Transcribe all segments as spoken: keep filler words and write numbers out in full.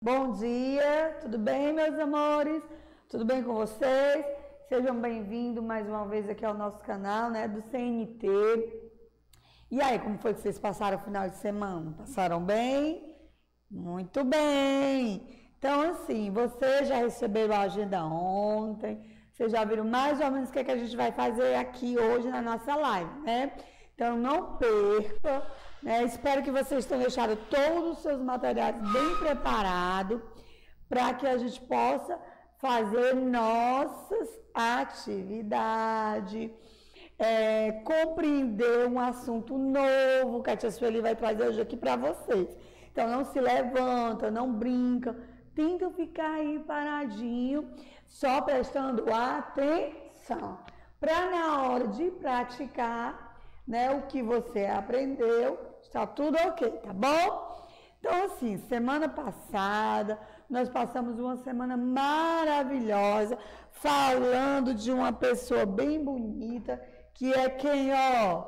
Bom dia, tudo bem, meus amores? Tudo bem com vocês? Sejam bem-vindos mais uma vez aqui ao nosso canal, né, do C N T. E aí, como foi que vocês passaram o final de semana? Passaram bem? Muito bem! Então, assim, vocês já receberam a agenda ontem, vocês já viram mais ou menos o que, é que a gente vai fazer aqui hoje na nossa live, né? Então, não perca, né? Espero que vocês tenham deixado todos os seus materiais bem preparados para que a gente possa fazer nossas atividades, é, compreender um assunto novo que a tia Sueli vai trazer hoje aqui para vocês. Então, não se levanta, não brinca, tenta ficar aí paradinho, só prestando atenção, para na hora de praticar, né, o que você aprendeu, está tudo ok, tá bom? Então, assim, semana passada, nós passamos uma semana maravilhosa, falando de uma pessoa bem bonita, que é quem, ó?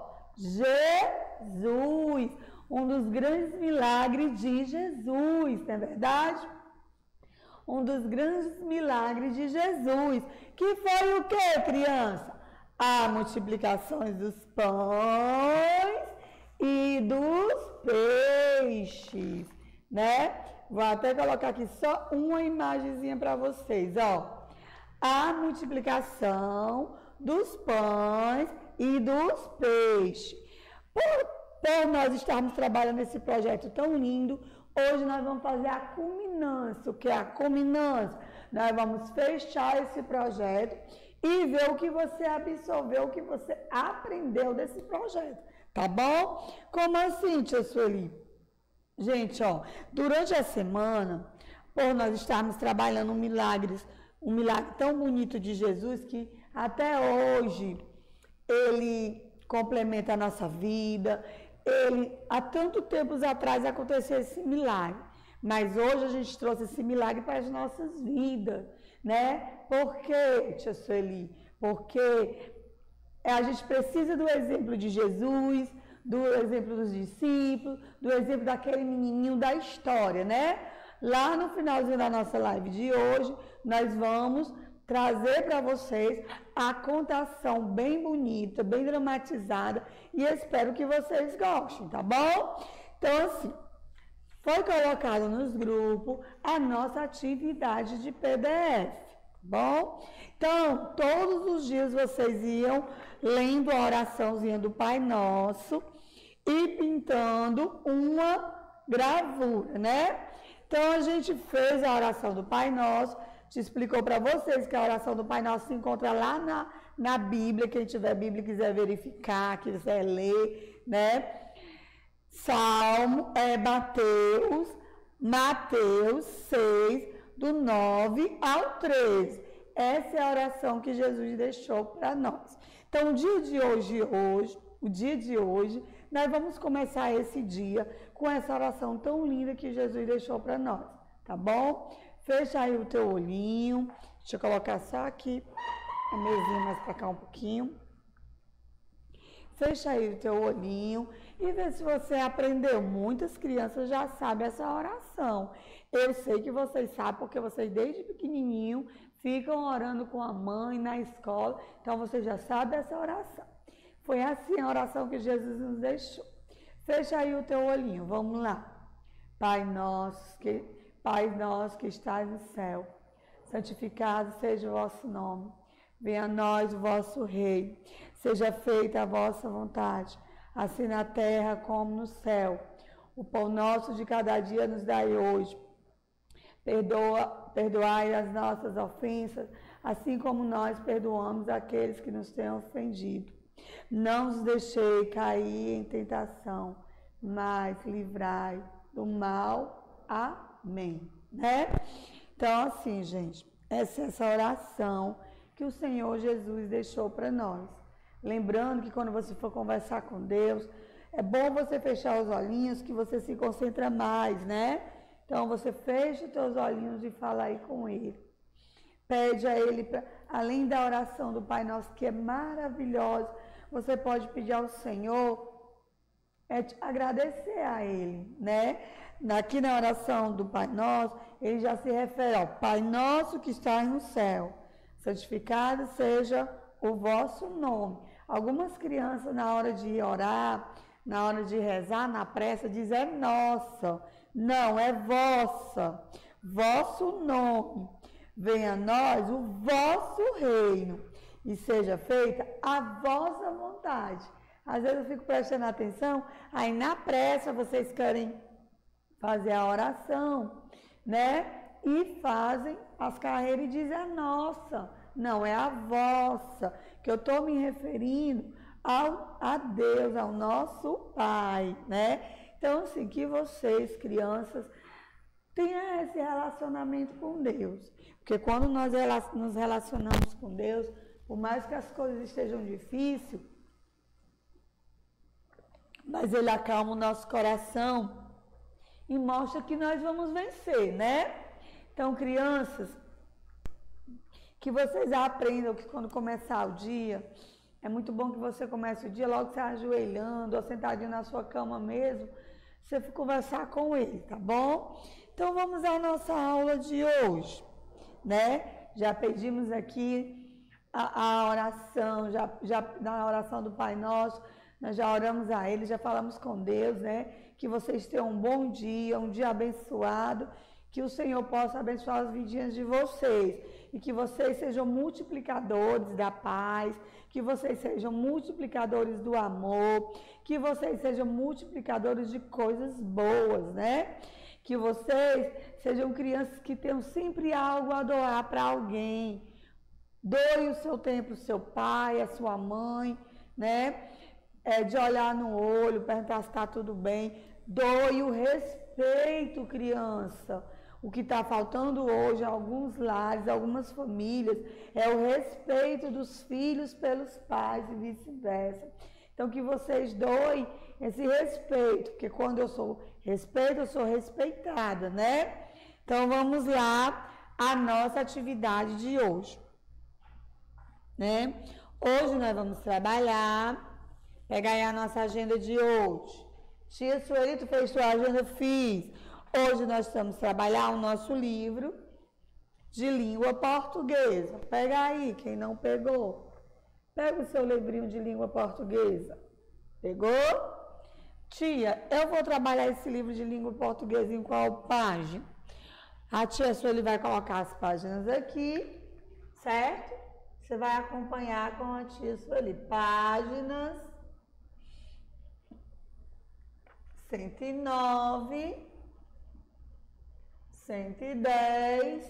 Jesus, um dos grandes milagres de Jesus, não é verdade? Um dos grandes milagres de Jesus, que foi o que, criança? A multiplicação dos pães e dos peixes, né? Vou até colocar aqui só uma imagenzinha para vocês, ó. A multiplicação dos pães e dos peixes. Por, por nós estarmos trabalhando nesse projeto tão lindo, hoje nós vamos fazer a culminância. O que é a culminância? Nós vamos fechar esse projeto e ver o que você absorveu, o que você aprendeu desse projeto, tá bom? Como assim, tia Sueli? Gente, ó, durante a semana, por nós estarmos trabalhando um milagre, um milagre tão bonito de Jesus, que até hoje ele complementa a nossa vida, ele, há tanto tempos atrás aconteceu esse milagre, mas hoje a gente trouxe esse milagre para as nossas vidas, né? Por quê, tia Sueli? Porque a gente precisa do exemplo de Jesus, do exemplo dos discípulos, do exemplo daquele menininho da história, né? Lá no finalzinho da nossa live de hoje, nós vamos trazer para vocês a contação bem bonita, bem dramatizada, e espero que vocês gostem, tá bom? Então, assim, foi colocado nos grupos a nossa atividade de P D F, tá bom? Então, todos os dias vocês iam lendo a oraçãozinha do Pai Nosso e pintando uma gravura, né? Então, a gente fez a oração do Pai Nosso, te explicou para vocês que a oração do Pai Nosso se encontra lá na, na Bíblia, quem tiver Bíblia e quiser verificar, quiser ler, né? Salmo, é Mateus, Mateus seis, do nove ao treze. Essa é a oração que Jesus deixou para nós. Então, o dia de hoje, hoje, o dia de hoje, nós vamos começar esse dia com essa oração tão linda que Jesus deixou para nós, tá bom? Fecha aí o teu olhinho. Deixa eu colocar só aqui a mesinha mais para cá um pouquinho. Fecha aí o teu olhinho e vê se você aprendeu. Muitas crianças já sabem essa oração. Eu sei que vocês sabem, porque vocês desde pequenininho ficam orando com a mãe na escola. Então, vocês já sabem essa oração. Foi assim a oração que Jesus nos deixou. Fecha aí o teu olhinho. Vamos lá. Pai nosso que, Pai nosso que estás no céu, santificado seja o vosso nome. Venha a nós o vosso reino, seja feita a vossa vontade, assim na terra como no céu. O pão nosso de cada dia nos dai hoje. Perdoa, perdoai as nossas ofensas, assim como nós perdoamos aqueles que nos têm ofendido. Não nos deixei cair em tentação, mas livrai do mal. Amém. Né? Então, assim, gente, essa é essa oração que o Senhor Jesus deixou para nós. Lembrando que quando você for conversar com Deus, é bom você fechar os olhinhos, que você se concentra mais, né? Então, você fecha os teus olhinhos e fala aí com Ele. Pede a Ele, pra, além da oração do Pai Nosso, que é maravilhosa, você pode pedir ao Senhor, é te agradecer a Ele, né? Aqui na oração do Pai Nosso, ele já se refere ao Pai nosso que está no céu, santificado seja o vosso nome. Algumas crianças, na hora de orar, na hora de rezar, na prece, dizem é nossa. Não, é vossa. Vosso nome. Venha a nós o vosso reino e seja feita a vossa vontade. Às vezes eu fico prestando atenção, aí na prece vocês querem fazer a oração, né? E fazem as carreiras e dizem a nossa. Não, é a vossa, que eu estou me referindo ao, a Deus, ao nosso Pai, né? Então, assim, que vocês, crianças, tenham esse relacionamento com Deus. Porque quando nós nos relacionamos com Deus, por mais que as coisas estejam difíceis, mas Ele acalma o nosso coração e mostra que nós vamos vencer, né? Então, crianças, que vocês aprendam que quando começar o dia, é muito bom que você comece o dia logo se ajoelhando ou sentadinho na sua cama mesmo, você for conversar com Ele, tá bom? Então, vamos à nossa aula de hoje, né? Já pedimos aqui a, a oração, já, já na oração do Pai Nosso, nós já oramos a Ele, já falamos com Deus, né? Que vocês tenham um bom dia, um dia abençoado, que o Senhor possa abençoar as vidinhas de vocês e que vocês sejam multiplicadores da paz, que vocês sejam multiplicadores do amor, que vocês sejam multiplicadores de coisas boas, né? Que vocês sejam crianças que tenham sempre algo a doar para alguém. Doe o seu tempo ao seu pai, à sua mãe, né? É, de olhar no olho, perguntar se está tudo bem. Doe o respeito, criança. O que está faltando hoje em alguns lares, algumas famílias, é o respeito dos filhos pelos pais e vice-versa. Então, que vocês doem esse respeito, porque quando eu sou respeito, eu sou respeitada, né? Então, vamos lá, a nossa atividade de hoje, né? Hoje nós vamos trabalhar, pega aí a nossa agenda de hoje. Tia Sueli, tu fez tua agenda? Fiz. Hoje nós estamos trabalhar o nosso livro de língua portuguesa. Pega aí, quem não pegou. Pega o seu livrinho de língua portuguesa. Pegou? Tia, eu vou trabalhar esse livro de língua portuguesa em qual página? A tia Sueli vai colocar as páginas aqui, certo? Você vai acompanhar com a tia Sueli. Páginas cento e nove, cento e dez,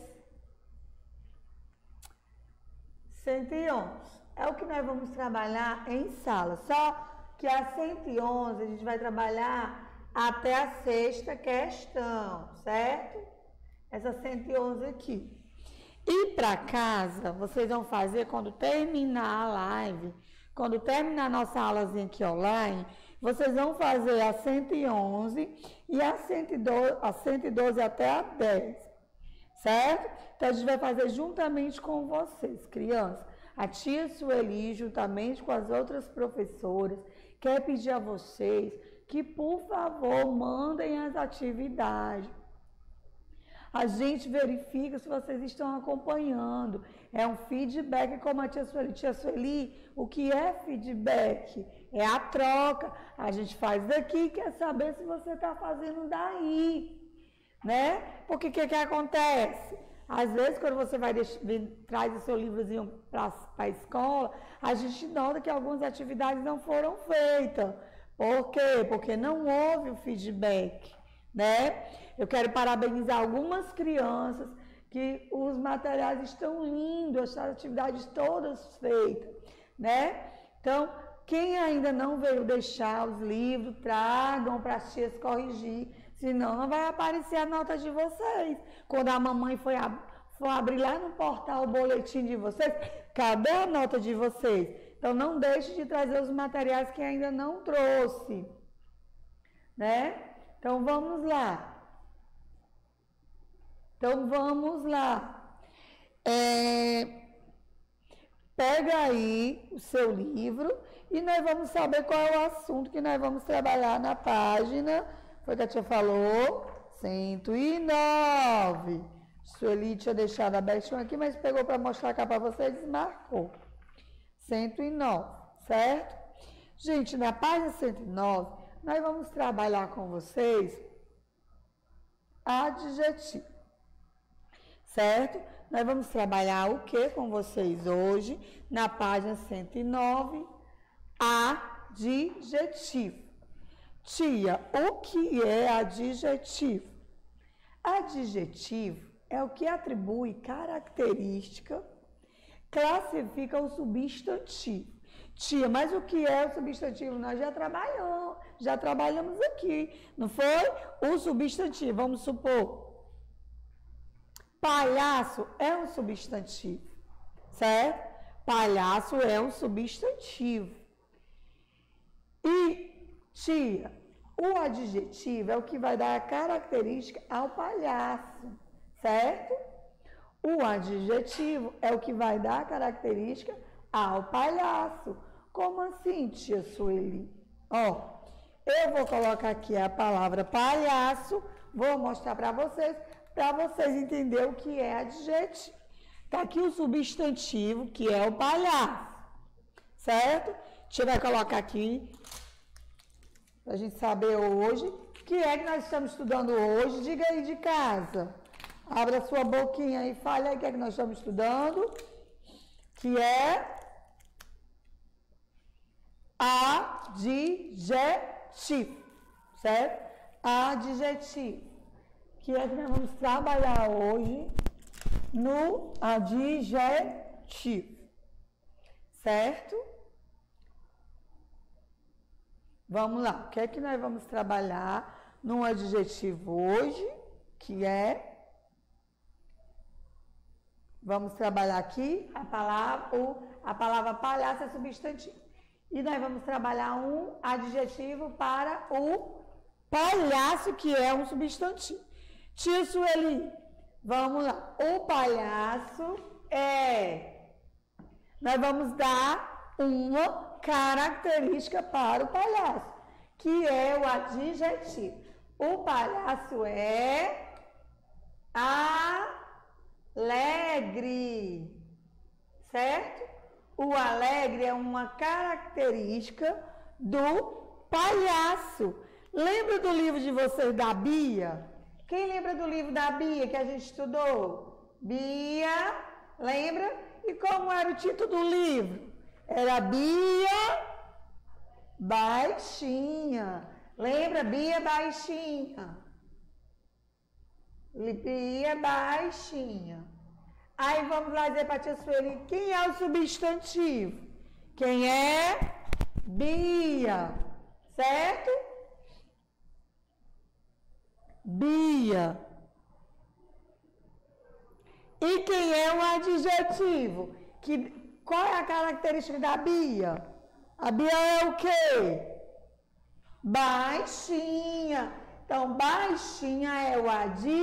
cento e onze. É o que nós vamos trabalhar em sala. Só que a cento e onze a gente vai trabalhar até a sexta questão, certo? Essa cento e onze aqui. E para casa, vocês vão fazer quando terminar a live, quando terminar a nossa aulazinha aqui online, vocês vão fazer a cento e onze e a cento e doze, a cento e doze até a dez, certo? Então, a gente vai fazer juntamente com vocês, crianças. A tia Sueli, juntamente com as outras professoras, quer pedir a vocês que, por favor, mandem as atividades. A gente verifica se vocês estão acompanhando. É um feedback, como a tia Sueli. Tia Sueli, o que é feedback? É a troca. A gente faz daqui e quer saber se você está fazendo daí, né? Porque o que, que acontece? Às vezes, quando você vai deixar, traz o seu livrozinho para a escola, a gente nota que algumas atividades não foram feitas. Por quê? Porque não houve o feedback, né? Eu quero parabenizar algumas crianças que os materiais estão lindos, as atividades todas feitas, né? Então, quem ainda não veio deixar os livros, tragam para as tias corrigir, senão não vai aparecer a nota de vocês. Quando a mamãe foi ab- for abrir lá no portal o boletim de vocês, cadê a nota de vocês? Então, não deixe de trazer os materiais que ainda não trouxe, né? Então, vamos lá. Então, vamos lá. É, pega aí o seu livro e nós vamos saber qual é o assunto que nós vamos trabalhar na página, foi que a tia falou, cento e nove. Sueli tinha deixado abertinho aqui, mas pegou para mostrar cá para você e desmarcou. cento e nove, certo? Gente, na página cento e nove, nós vamos trabalhar com vocês adjetivo, certo? Nós vamos trabalhar o que com vocês hoje? Na página cento e nove, adjetivo. Tia, o que é adjetivo? Adjetivo é o que atribui característica, classifica o substantivo. Tia, mas o que é o substantivo? Nós já trabalhamos, já trabalhamos aqui, não foi? O substantivo, vamos supor, palhaço é um substantivo, certo? Palhaço é um substantivo. E, tia, o adjetivo é o que vai dar a característica ao palhaço, certo? O adjetivo é o que vai dar a característica ao palhaço. Como assim, tia Sueli? Ó, eu vou colocar aqui a palavra palhaço, vou mostrar para vocês, para vocês entenderem o que é adjetivo. Tá aqui o substantivo, que é o palhaço, certo? A gente vai colocar aqui, para a gente saber hoje, o que é que nós estamos estudando hoje. Diga aí de casa. Abra sua boquinha e fale aí o que é que nós estamos estudando. Que é adjetivo, certo? Adjetivo. Que é que nós vamos trabalhar hoje no adjetivo, certo? Vamos lá. O que é que nós vamos trabalhar no adjetivo hoje? Que é... Vamos trabalhar aqui a palavra, o, a palavra palhaço é substantivo. E nós vamos trabalhar um adjetivo para o palhaço, que é um substantivo. Tia Sueli, vamos lá. O palhaço é... Nós vamos dar uma característica para o palhaço, que é o adjetivo. O palhaço é alegre, certo? O alegre é uma característica do palhaço. Lembra do livro de vocês da Bia? Quem lembra do livro da Bia que a gente estudou? Bia, lembra? E como era o título do livro? Era Bia Baixinha. Lembra? Bia Baixinha. Bia Baixinha. Aí vamos lá dizer para a tia Sueli, quem é o substantivo? Quem é? Bia, certo? Bia. E quem é o adjetivo? Que, qual é a característica da Bia? A Bia é o quê? Baixinha. Então, baixinha é o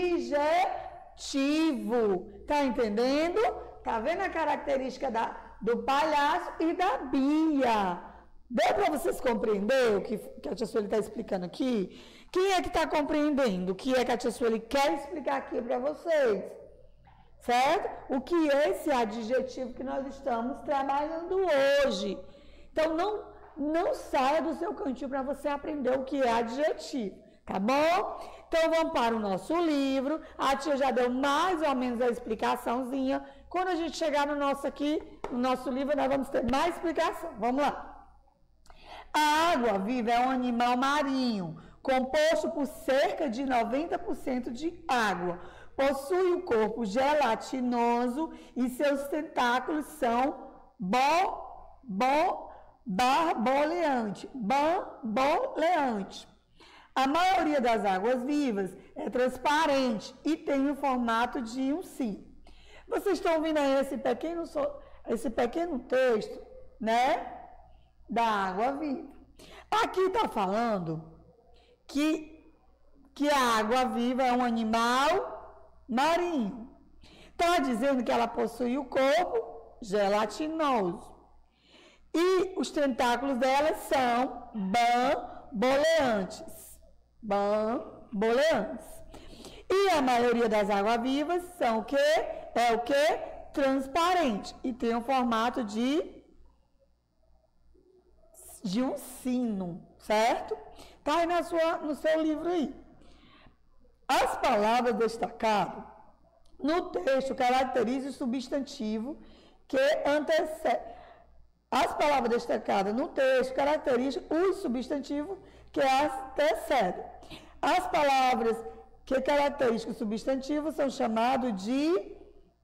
adjetivo. Tá entendendo? Tá vendo a característica da, do palhaço e da Bia? Deu para vocês compreender o que, que a tia Sueli está explicando aqui? Quem é que está compreendendo o que é que a tia Sueli quer explicar aqui para vocês? Certo? O que é esse adjetivo que nós estamos trabalhando hoje? Então, não, não saia do seu cantinho para você aprender o que é adjetivo, tá bom? Então, vamos para o nosso livro. A tia já deu mais ou menos a explicaçãozinha. Quando a gente chegar no nosso aqui, no nosso livro, nós vamos ter mais explicação. Vamos lá. A água-viva é um animal marinho, composto por cerca de noventa por cento de água. Possui um corpo gelatinoso e seus tentáculos são bo, bo, barboleante, bamboleante. A maioria das águas vivas é transparente e tem o formato de um sino. Vocês estão ouvindo aí esse pequeno, esse pequeno texto, né? Da água viva. Aqui está falando que, que a água viva é um animal marinho. Está dizendo que ela possui o corpo gelatinoso. E os tentáculos dela são bamboleantes. Bamboleantes. E a maioria das águas-vivas são o quê? É o quê? Transparente. E tem um formato de, de um sino, certo? Está aí na sua, no seu livro aí. As palavras destacadas no texto caracterizam o substantivo que antecede. As palavras destacadas no texto caracterizam o substantivo que antecede. As palavras que caracterizam o substantivo são chamadas de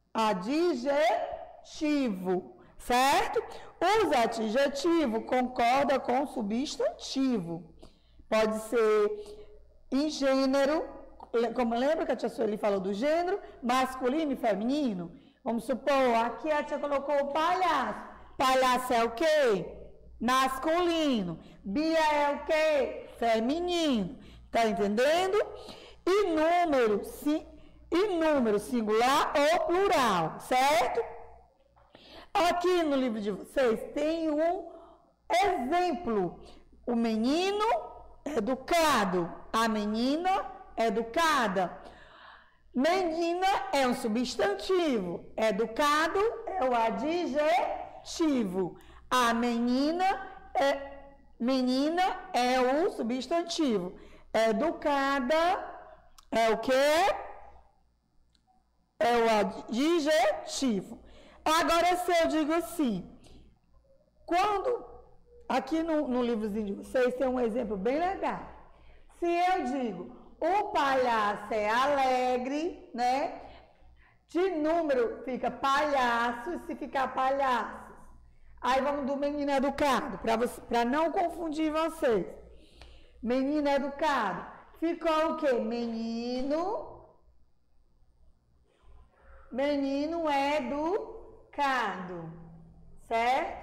adjetivo, certo? Os adjetivos concordam com o substantivo. Pode ser em gênero, como lembra que a tia Sueli falou do gênero, masculino e feminino? Vamos supor, aqui a tia colocou o palhaço. Palhaço é o quê? Masculino. Bia é o quê? Feminino. Tá entendendo? E número, sim, e número singular ou plural, certo? Aqui no livro de vocês tem um exemplo. O menino educado, a menina educada. Menina é um substantivo, educado é o adjetivo. A menina é menina é o substantivo. Educada é o quê? É o adjetivo. Agora, se eu digo assim, quando, aqui no, no livrozinho de vocês tem um exemplo bem legal. Se eu digo, o palhaço é alegre, né? De número fica palhaço, se ficar palhaços. Aí vamos do menino educado, para não confundir vocês. Menino educado. Ficou o quê? Menino. Menino educado. Certo?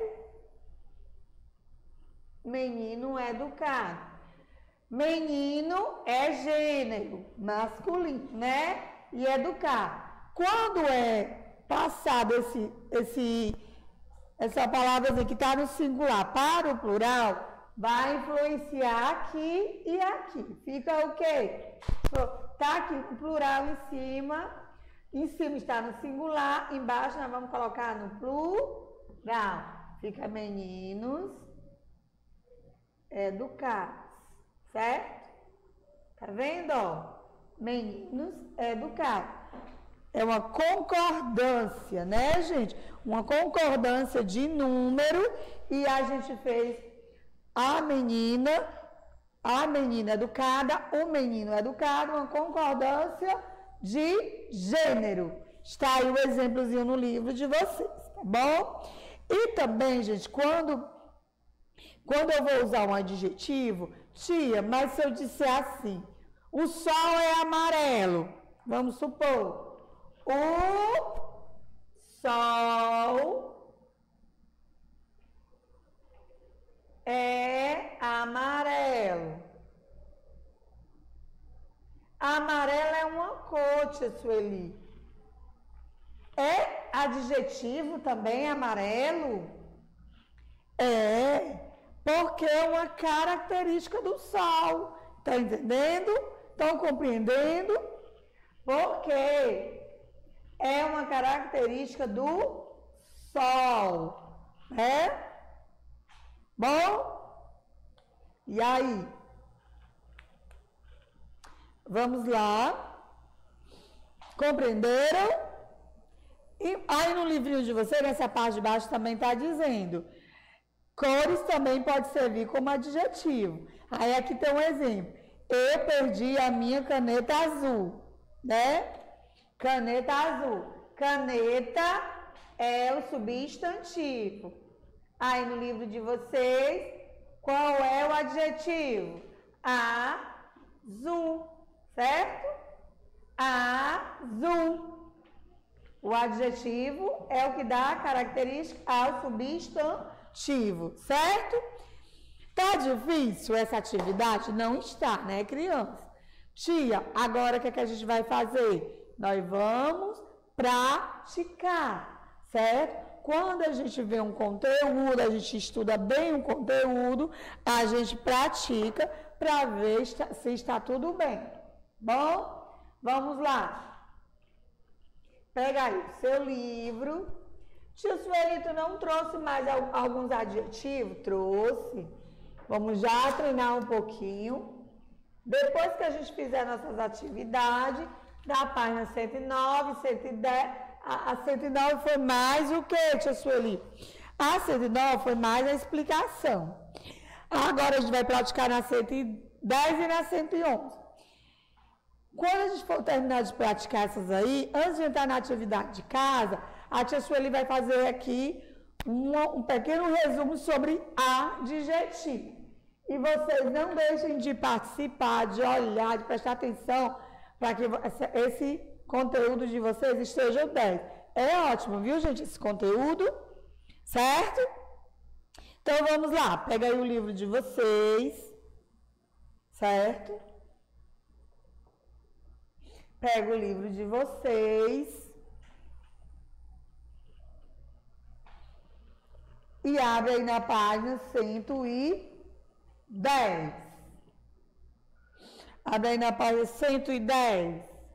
Menino educado. Menino é gênero masculino, né? E educado. Quando é passado esse, esse, essa palavra que está no singular para o plural, vai influenciar aqui e aqui. Fica o quê? Está aqui o plural em cima. Em cima está no singular. Embaixo nós vamos colocar no plural. Fica meninos educados. Certo? Tá vendo, ó? Meninos educados. É uma concordância, né, gente? Uma concordância de número e a gente fez a menina, a menina educada, o menino educado, uma concordância de gênero. Está aí o exemplozinho no livro de vocês, tá bom? E também, gente, quando, quando eu vou usar um adjetivo, tia, mas se eu disser assim, o sol é amarelo, vamos supor, o sol é amarelo. Amarelo é uma cor, tia Sueli. É adjetivo também amarelo? É. Porque é uma característica do sol. Está entendendo? Estão compreendendo? Porque é uma característica do sol. É? Bom? E aí? Vamos lá. Compreenderam? E aí no livrinho de vocês, nessa parte de baixo também está dizendo... Cores também pode servir como adjetivo. Aí aqui tem um exemplo. Eu perdi a minha caneta azul, né? Caneta azul. Caneta é o substantivo. Aí no livro de vocês, qual é o adjetivo? Azul, certo? Azul. O adjetivo é o que dá característica ao substantivo. Certo? Tá difícil essa atividade? Não está, né, criança? Tia, agora o que, é que a gente vai fazer? Nós vamos praticar, certo? Quando a gente vê um conteúdo, a gente estuda bem o conteúdo, a gente pratica para ver se está tudo bem. Bom? Vamos lá. Pega aí o seu livro. Tio Suelito não trouxe mais alguns adjetivos? Trouxe. Vamos já treinar um pouquinho. Depois que a gente fizer nossas atividades, da página cento e nove, cento e dez, a, a cento e nove foi mais o que, tia Sueli? A cento e nove foi mais a explicação. Agora a gente vai praticar na cento e dez e na cento e onze. Quando a gente for terminar de praticar essas aí, antes de entrar na atividade de casa, a tia Sueli vai fazer aqui um, um pequeno resumo sobre adjetivo. E vocês não deixem de participar, de olhar, de prestar atenção para que esse conteúdo de vocês esteja dez. É ótimo, viu, gente, esse conteúdo? Certo? Então, vamos lá. Pega aí o livro de vocês. Certo? Pega o livro de vocês. E abre aí na página cento e dez. Abre aí na página cento e dez.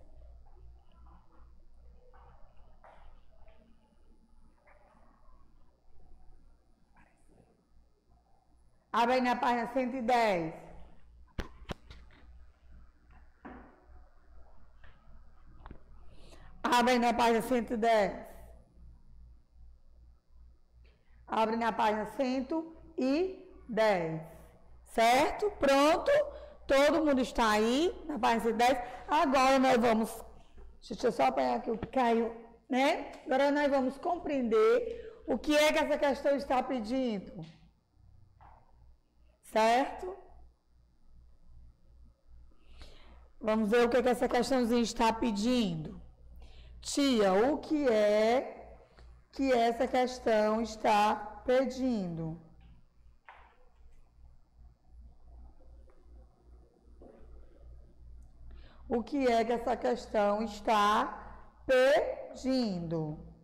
Abre aí na página cento e dez. Abre aí na página cento e dez. Abre na página cento e dez. Certo? Pronto? Todo mundo está aí na página cento e dez. Agora nós vamos... Deixa eu só apanhar aqui o que caiu, né? Agora nós vamos compreender o que é que essa questão está pedindo. Certo? Vamos ver o que, é que essa questãozinha está pedindo. Tia, o que é que essa questão está pedindo? O que é que essa questão está pedindo?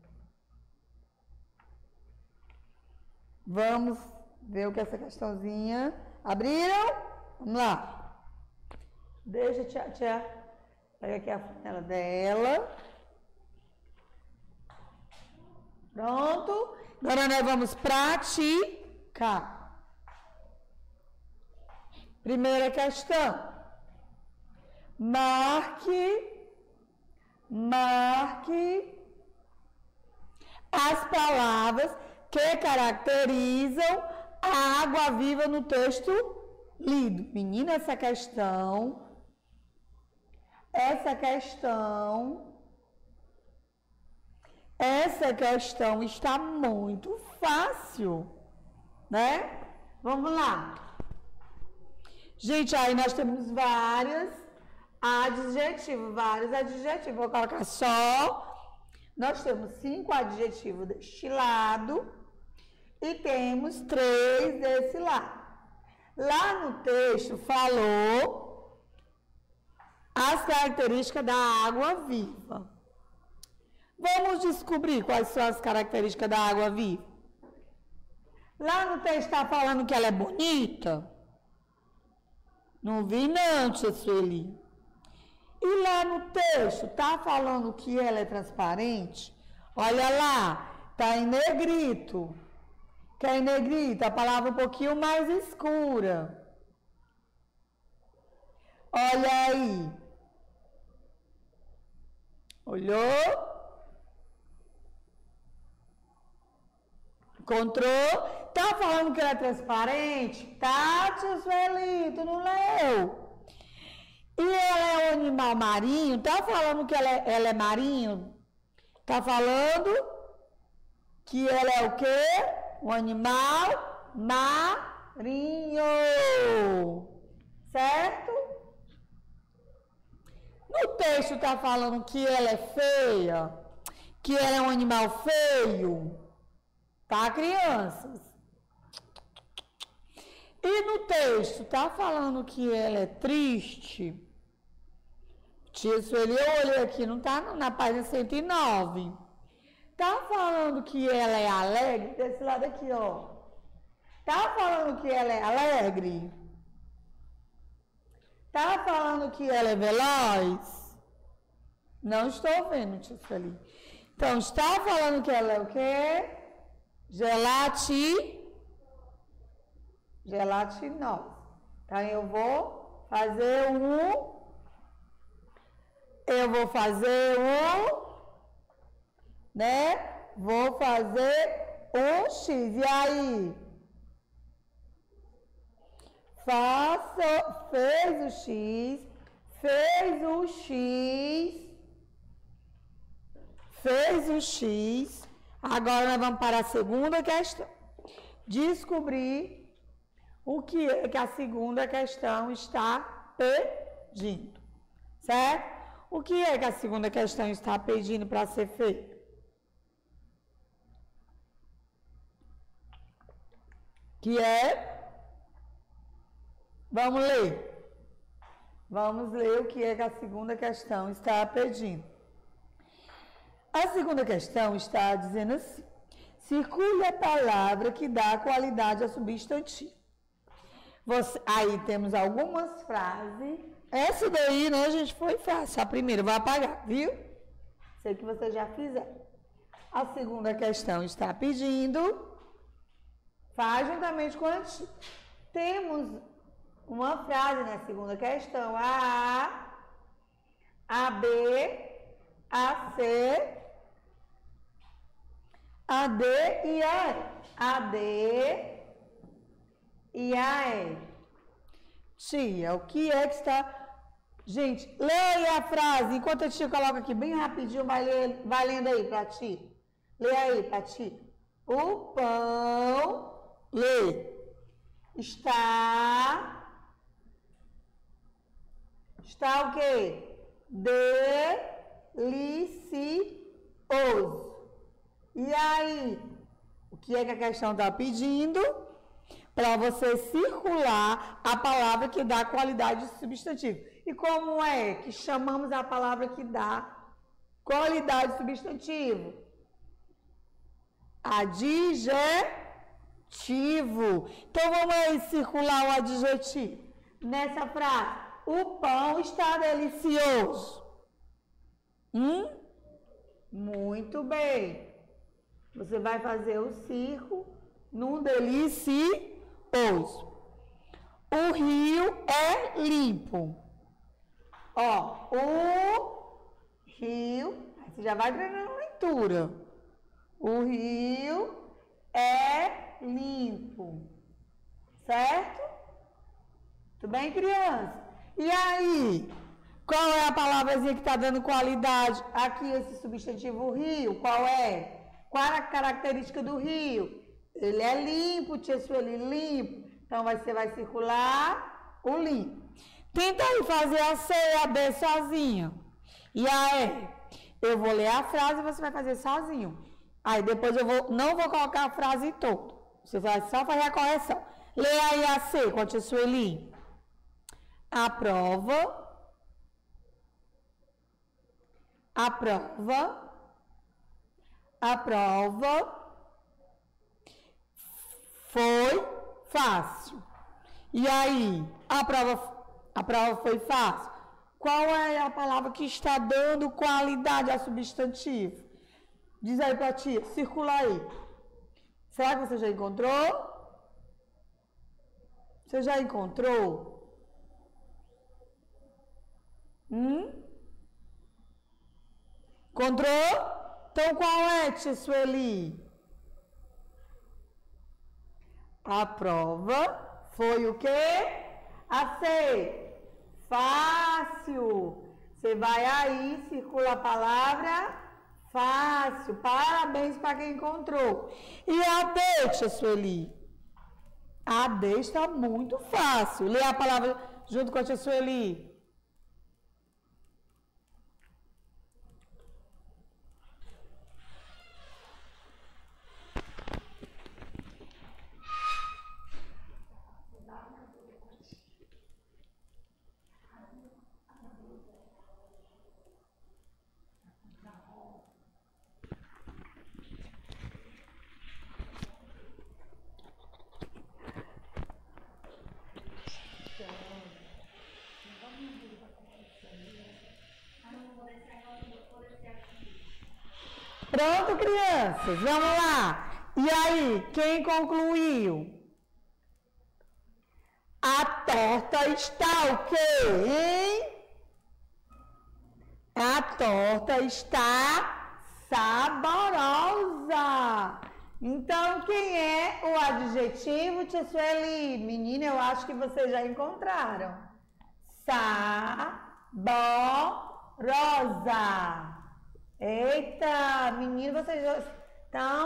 Vamos ver o que essa questãozinha... Abriram? Vamos lá. Deixa a tia, tia. Pega aqui a flanela dela. Pronto. Agora nós vamos praticar. Primeira questão. Marque, marque as palavras que caracterizam a água viva no texto lido. Menina, essa questão, essa questão, essa questão está muito fácil, né? Vamos lá. Gente, aí nós temos várias adjetivos, vários adjetivos. Vou colocar só. Nós temos cinco adjetivos deste lado e temos três desse lado. Lá no texto falou as características da água viva. Vamos descobrir quais são as características da água viva. Lá no texto está falando que ela é bonita? Não vi não, tia Sueli. E lá no texto está falando que ela é transparente? Olha lá, está em negrito. Que é em negrito, a palavra um pouquinho mais escura. Olha aí. Olhou? Encontrou? Tá falando que ela é transparente? Tá, tio Suelito, não leu? E ela é um animal marinho? Tá falando que ela é, ela é marinho? Tá falando que ela é o quê? Um animal marinho. Certo? No texto tá falando que ela é feia? Que ela é um animal feio? Tá, crianças? E no texto, tá falando que ela é triste? Tia Sueli, eu olhei aqui, não tá na página cento e nove. Tá falando que ela é alegre? Desse lado aqui, ó. Tá falando que ela é alegre? Tá falando que ela é veloz? Não estou vendo, tia Sueli. Então, está falando que ela é o quê? Gelati. Gelatinosa. Então, eu vou fazer um... Eu vou fazer um... Né? Vou fazer um X. E aí? Faça, fez o X, fez o X, fez o X. Agora nós vamos para a segunda questão. Descobrir o que é que a segunda questão está pedindo, certo? O que é que a segunda questão está pedindo para ser feito? Que é... Vamos ler. Vamos ler o que é que a segunda questão está pedindo. A segunda questão está dizendo assim: circule a palavra que dá qualidade ao substantivo. Você, aí temos algumas frases. Essa daí, né, gente, foi fácil. A primeira vou apagar, viu? Sei que você já fizeram. A segunda questão está pedindo. Faz juntamente com a antiga. Temos uma frase na segunda questão, a A, a B, a C, a D e a E. A D e a E. Tia, o que é que está... Gente, leia a frase, enquanto a tia coloca aqui bem rapidinho, vai, ler, vai lendo aí pra ti. Leia aí pra ti. O pão, lê, está... Está o quê? Delicioso. E aí, o que é que a questão está pedindo? Para você circular a palavra que dá qualidade de substantivo. E como é que chamamos a palavra que dá qualidade de substantivo? Adjetivo. Então, vamos aí circular o adjetivo. Nessa frase, o pão está delicioso. Hum? Muito bem. Você vai fazer o círculo num delicioso. O rio é limpo. Ó, o rio, você já vai treinando a leitura. O rio é limpo. Certo? Tudo bem, criança? E aí, qual é a palavrazinha que está dando qualidade? Aqui, esse substantivo rio, qual é? Qual é a característica do rio? Ele é limpo, tia Sueli, limpo. Então, você vai circular o limpo. Tenta aí fazer a C e a B sozinho. E a E? Eu vou ler a frase e você vai fazer sozinho. Aí, depois eu vou, não vou colocar a frase toda. Você vai só fazer a correção. Leia aí a C com a tia Sueli. A prova, a prova, a prova foi fácil. E aí, a prova, a prova foi fácil. Qual é a palavra que está dando qualidade ao substantivo? Diz aí pra tia, circula aí. Será que você já encontrou? Você já encontrou? Hum? Encontrou? Então, qual é, tia Sueli? A prova foi o quê? A C. Fácil. Você vai aí, circula a palavra fácil. Parabéns para quem encontrou. E a D, tia Sueli? A D está muito fácil. Lê a palavra junto com a tia Sueli. Pronto, crianças, vamos lá. E aí, quem concluiu? A torta está o quê, hein? A torta está saborosa. Então, quem é o adjetivo, tia Sueli? Menina, eu acho que vocês já encontraram. Saborosa. Eita, menino, vocês já estão...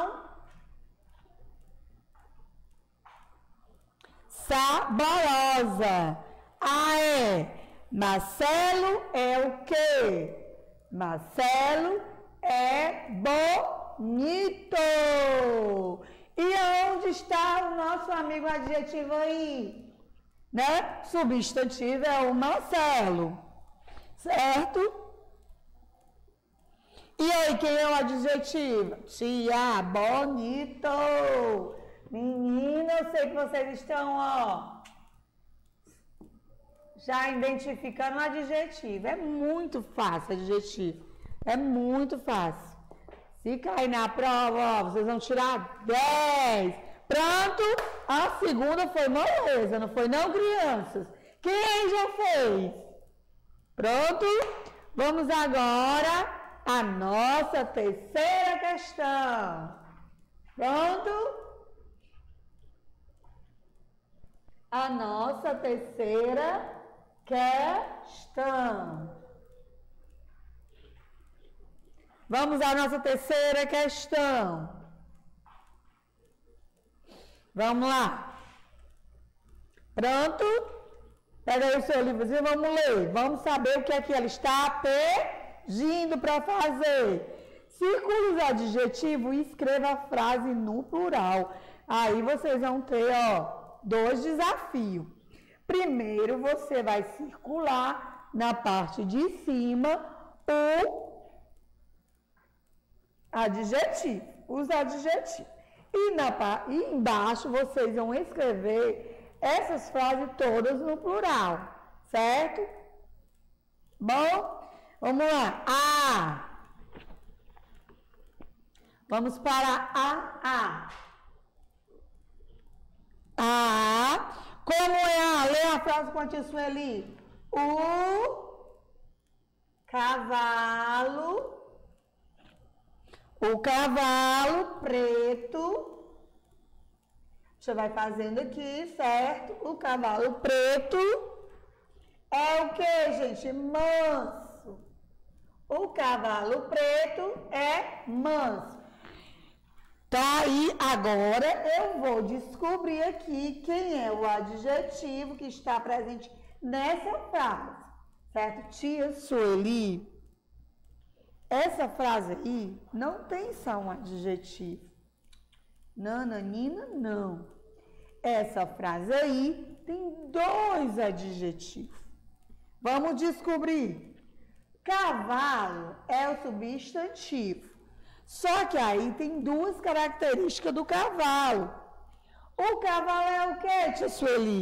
Saborosa. Ah, é. Marcelo é o quê? Marcelo é bonito. E onde está o nosso amigo adjetivo aí? Né? Substantivo é o Marcelo. Certo? E aí, quem é o adjetivo? Tia, bonito. Menina, eu sei que vocês estão, ó, já identificando o adjetivo. É muito fácil, adjetivo. É muito fácil. Se cair na prova, ó, vocês vão tirar dez. Pronto? A segunda foi moleza, não foi não, crianças? Quem já fez? Pronto? Vamos agora à nossa terceira questão. Pronto? A nossa terceira questão. Vamos à nossa terceira questão. Vamos lá. Pronto? Pega aí o seu livrozinho, vamos ler. Vamos saber o que é que ela está pedindo para fazer. Circule os adjetivos e escreva a frase no plural. Aí vocês vão ter, ó, dois desafios. Primeiro, você vai circular na parte de cima o adjetivo, os adjetivos. E, na, e embaixo vocês vão escrever essas frases todas no plural, certo? Bom, vamos lá. A. Vamos para a A. A. Como é a? Lê a frase com a tia Sueli. O cavalo, o cavalo preto, você vai fazendo aqui, certo? O cavalo preto é o que, gente? Manso. O cavalo preto é manso. Tá aí, agora eu vou descobrir aqui quem é o adjetivo que está presente nessa frase, certo? Tia Sueli, essa frase aí não tem só um adjetivo. Nananina, não. Essa frase aí tem dois adjetivos. Vamos descobrir. Cavalo é o substantivo. Só que aí tem duas características do cavalo. O cavalo é o quê, tia Sueli?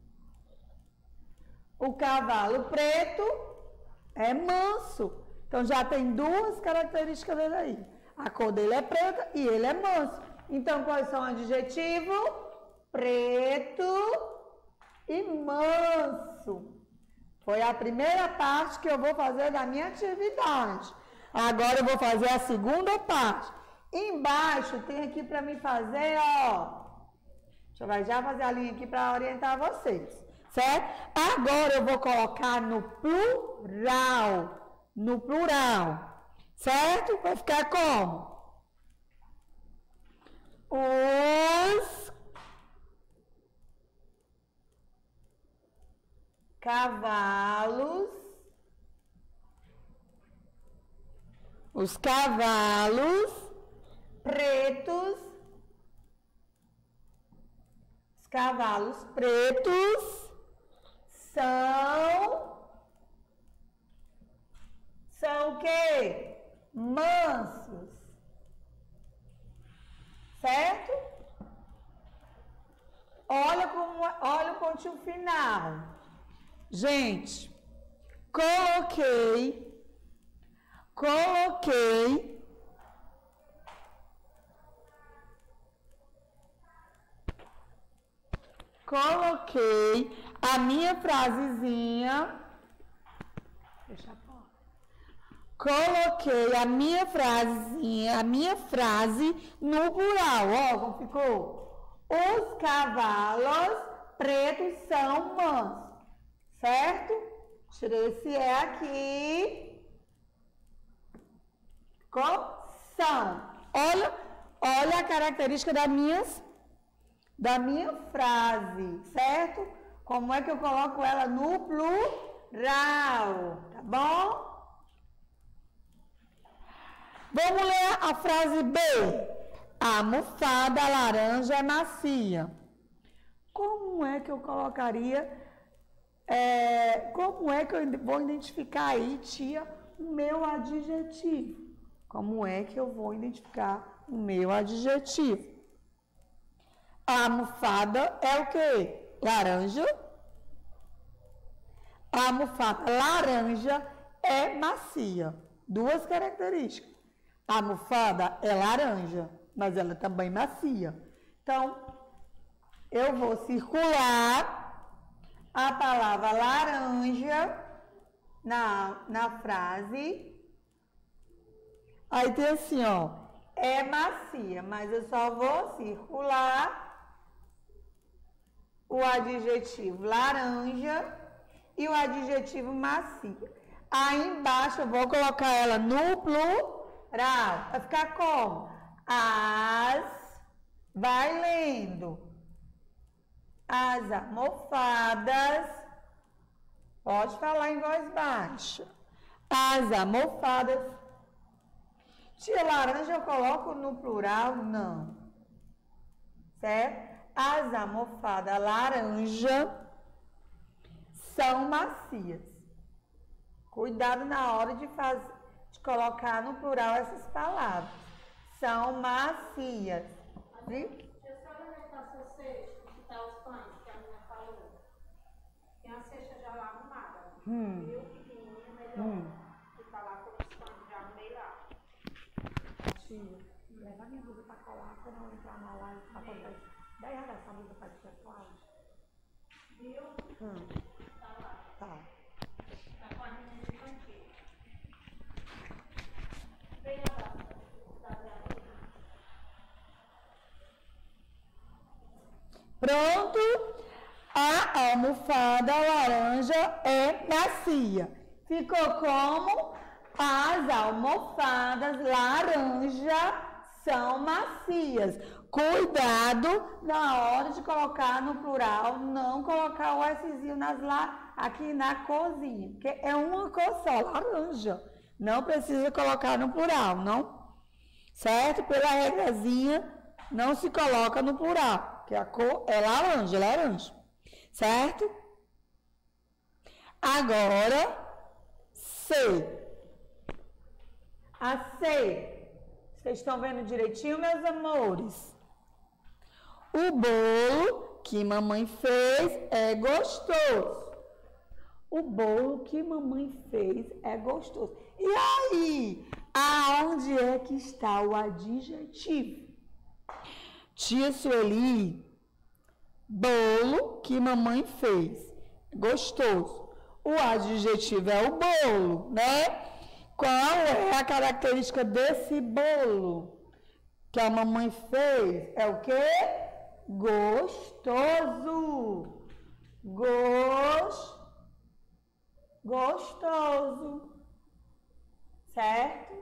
O cavalo preto é manso. Então já tem duas características dele aí. A cor dele é preta e ele é manso. Então quais são os adjetivos? Preto e manso. Foi a primeira parte que eu vou fazer da minha atividade. Agora eu vou fazer a segunda parte. Embaixo tem aqui para me fazer, ó. Deixa eu já fazer a linha aqui para orientar vocês, certo? Agora eu vou colocar no plural. No plural, certo? Vai ficar como? Os cavalos, os cavalos pretos, os cavalos pretos são, são o quê? Mansos, certo? Olha como, olha o pontinho final. Gente, coloquei, coloquei coloquei a minha frasezinha. Deixa a porta. Coloquei a minha frasezinha, a minha frase no plural. Ó, como ficou? Os cavalos pretos são mansos. Certo? Tirei esse é aqui. Ficou? São. Olha, olha a característica das minhas da minha frase, certo? Como é que eu coloco ela no plural, tá bom? Vamos ler a frase B. A almofada laranja é macia. Como é que eu colocaria, é, como é que eu vou identificar aí, tia, o meu adjetivo? Como é que eu vou identificar o meu adjetivo? A almofada é o quê? Laranja. A almofada laranja é macia. Duas características. A almofada é laranja, mas ela também é macia. Então, eu vou circular a palavra laranja na, na frase. Aí tem assim, ó. É macia, mas eu só vou circular o adjetivo laranja e o adjetivo macia. Aí embaixo eu vou colocar ela no plural. Vai ficar como? As, vai lendo. As almofadas, pode falar em voz baixa. As almofadas. Tia, laranja eu coloco no plural? Não. Certo? As almofadas laranja são macias. Cuidado na hora de, fazer, de colocar no plural essas palavras. São macias. Viu? Deixa eu só levar para a sua cesta, que está os pães, que a menina falou. Tem a cesta já lá arrumada. Hum. Viu? Pequenininha, melhor. Hum. Que está lá com os pães, já arrumei lá. Tia, levar minha blusa para colar, quando eu entrar na live, para contar isso. Daí já dá essa blusa para tia Cláudia. Viu? Hum. Tá lá. Tá. Tá com a menina de cantinho. Vem abaixo. Pronto, a almofada laranja é macia. Ficou como? As almofadas laranja são macias. Cuidado na hora de colocar no plural, não colocar o Szinho nas lá, aqui na corzinha, porque é uma cor só, laranja. Não precisa colocar no plural, não? Certo? Pela regrazinha, não se coloca no plural, que a cor é laranja, laranja. Certo? Agora, C. A C. Vocês estão vendo direitinho, meus amores? O bolo que mamãe fez é gostoso. O bolo que mamãe fez é gostoso. E aí, aonde é que está o adjetivo? Tia Sueli, bolo que mamãe fez, gostoso. O adjetivo é o bolo, né? Qual é a característica desse bolo que a mamãe fez? É o quê? Gostoso. Gos... Gostoso. Certo?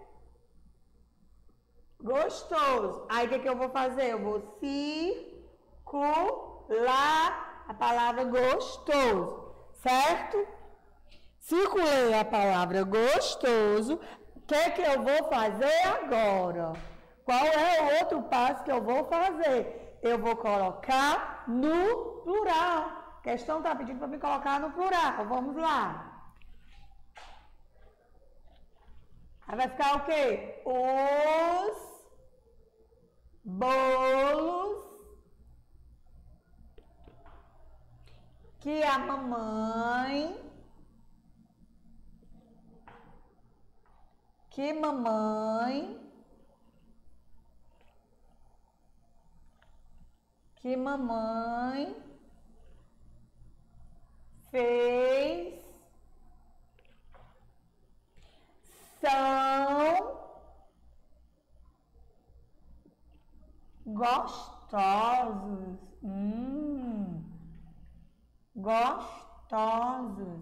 Gostoso. Aí o que, que eu vou fazer? Eu vou circular a palavra gostoso. Certo? Circulei a palavra gostoso. O que, que eu vou fazer agora? Qual é o outro passo que eu vou fazer? Eu vou colocar no plural. A questão está pedindo para me colocar no plural. Vamos lá. Aí vai ficar o quê? Os bolos que a mamãe que mamãe que mamãe fez, são gostosos. Hum, gostosos.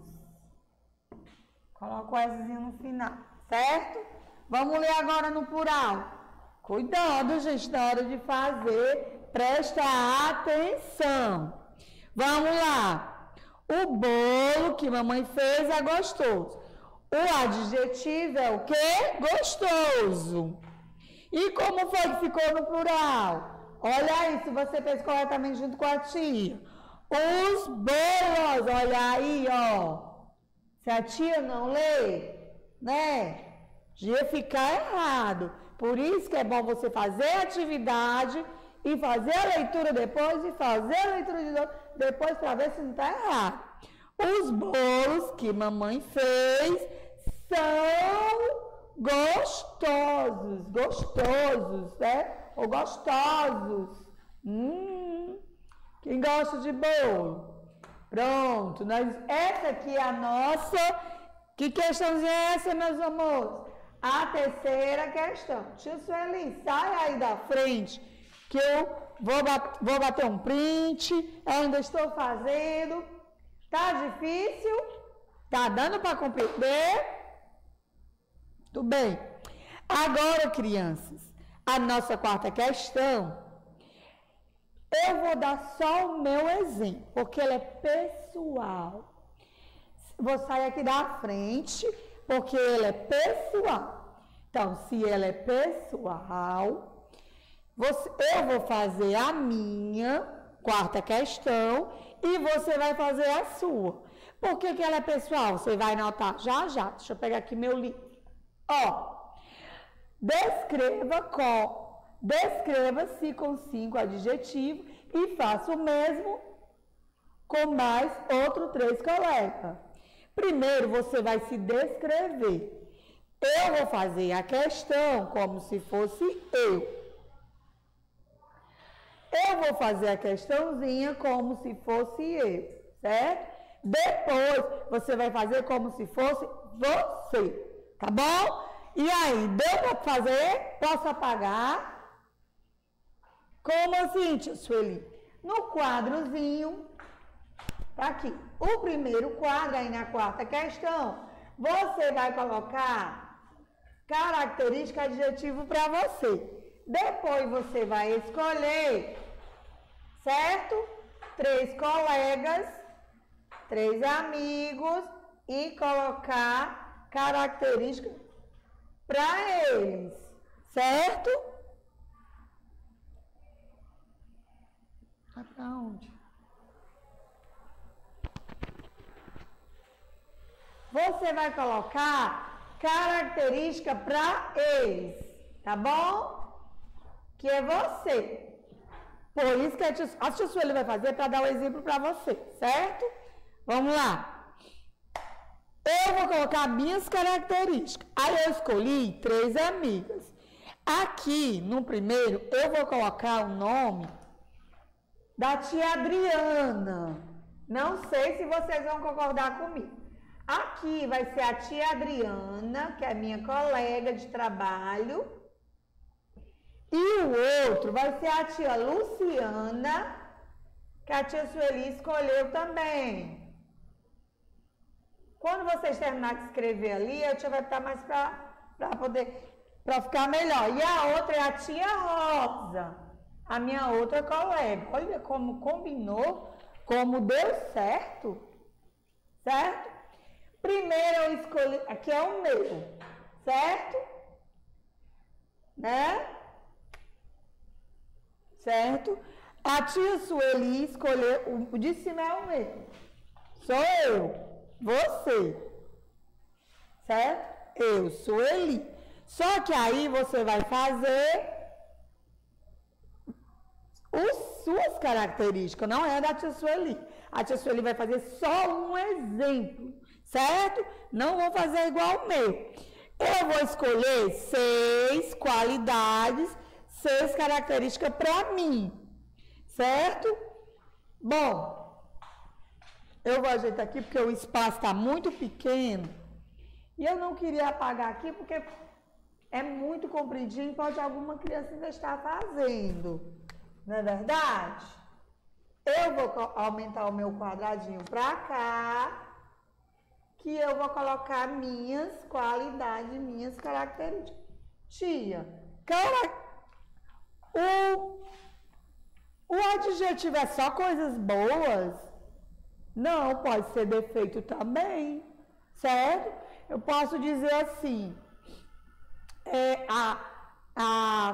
Coloca o Szinho no final, certo? Vamos ler agora no plural. Cuidado, gente, na hora de fazer, presta atenção. Vamos lá. O bolo que mamãe fez é gostoso. O adjetivo é o quê? Gostoso. E como foi que ficou no plural? Olha aí, se você fez corretamente junto com a tia. Os bolos, olha aí, ó. Se a tia não lê, né? Ia ficar errado. Por isso que é bom você fazer a atividade e fazer a leitura depois e fazer a leitura de novo depois para ver se não está errado. Os bolos que mamãe fez são gostosos, gostosos, né? Ou gostosos. Hum, quem gosta de bolo? Pronto, nós, essa aqui é a nossa. Que questãozinha é essa, meus amores? A terceira questão. Tia Sueli, sai aí da frente, que eu vou, bat vou bater um print. Eu ainda estou fazendo. Tá difícil? Tá dando para compreender? Tudo bem. Agora, crianças, a nossa quarta questão. Eu vou dar só o meu exemplo, porque ele é pessoal. Vou sair aqui da frente, porque ele é pessoal. Então, se ele é pessoal, você, eu vou fazer a minha quarta questão e você vai fazer a sua. Por que que ela é pessoal? Você vai notar já, já. Deixa eu pegar aqui meu livro. Ó, descreva com... Descreva-se com cinco adjetivos e faça o mesmo com mais outros três colegas. Primeiro, você vai se descrever. Eu vou fazer a questão como se fosse eu. Eu vou fazer a questãozinha como se fosse eu, certo? Depois, você vai fazer como se fosse você, tá bom? E aí, deu para fazer? Posso apagar? Como assim, tia Sueli? No quadrozinho, tá aqui. O primeiro quadro, aí na quarta questão, você vai colocar característica adjetivo para você. Depois você vai escolher, certo? Três colegas, três amigos e colocar característica para eles, certo? Vai pra onde? Você vai colocar característica para eles, tá bom? Que é você. Por isso que a tia, a tia Sueli vai fazer para dar o exemplo para você, certo? Vamos lá. Eu vou colocar minhas características. Aí eu escolhi três amigas. Aqui, no primeiro, eu vou colocar o nome da tia Adriana. Não sei se vocês vão concordar comigo. Aqui vai ser a tia Adriana, que é minha colega de trabalho. E o outro vai ser a tia Luciana, que a tia Sueli escolheu também. Quando vocês terminarem de escrever ali, a tia vai estar mais para poder, para ficar melhor. E a outra é a tia Rosa, a minha outra colega. Olha como combinou, como deu certo, certo? Primeiro eu escolhi, aqui é o meu, certo? Né? Certo? A tia Sueli escolheu, o de cima é o meu. Sou eu, você. Certo? Eu, Sueli. Só que aí você vai fazer as suas características, não é da tia Sueli. A tia Sueli vai fazer só um exemplo, certo? Não vou fazer igual o meu. Eu vou escolher seis qualidades, seis características para mim, certo? Bom, Eu vou ajeitar aqui porque o espaço está muito pequeno. E eu não queria apagar aqui porque é muito compridinho e pode alguma criança ainda estar fazendo. Não é verdade? Eu vou aumentar o meu quadradinho para cá, que eu vou colocar minhas qualidades, minhas características. Tia, cara, o, o adjetivo é só coisas boas? Não, pode ser defeito também, certo? Eu posso dizer assim, é, a, a,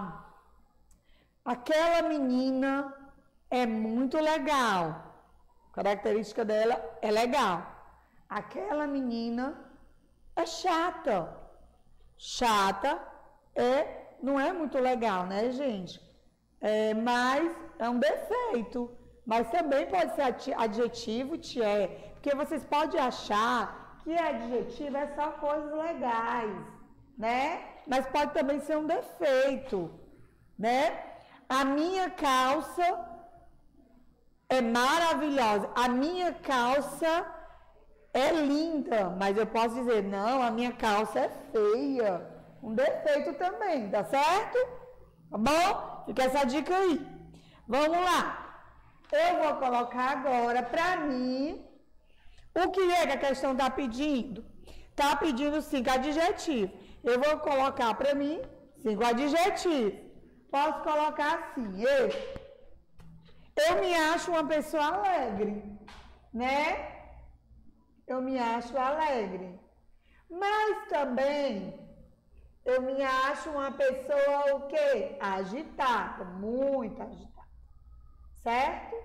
aquela menina é muito legal, a característica dela é legal. Aquela menina é chata. Chata é, não é muito legal, né, gente? É, mas é um defeito. Mas também pode ser adjetivo, tia, porque vocês podem achar que adjetivo é só coisas legais, né? Mas pode também ser um defeito, né? A minha calça é maravilhosa. A minha calça é linda, mas eu posso dizer, não, a minha calça é feia. Um defeito também, tá certo? Tá bom? Fica essa dica aí. Vamos lá. Eu vou colocar agora para mim o que é que a questão está pedindo. Está pedindo cinco adjetivos. Eu vou colocar para mim cinco adjetivos. Posso colocar assim, eu, eu me acho uma pessoa alegre, né? Eu me acho alegre. Mas também eu me acho uma pessoa o quê? Agitada, muito agitada. Certo?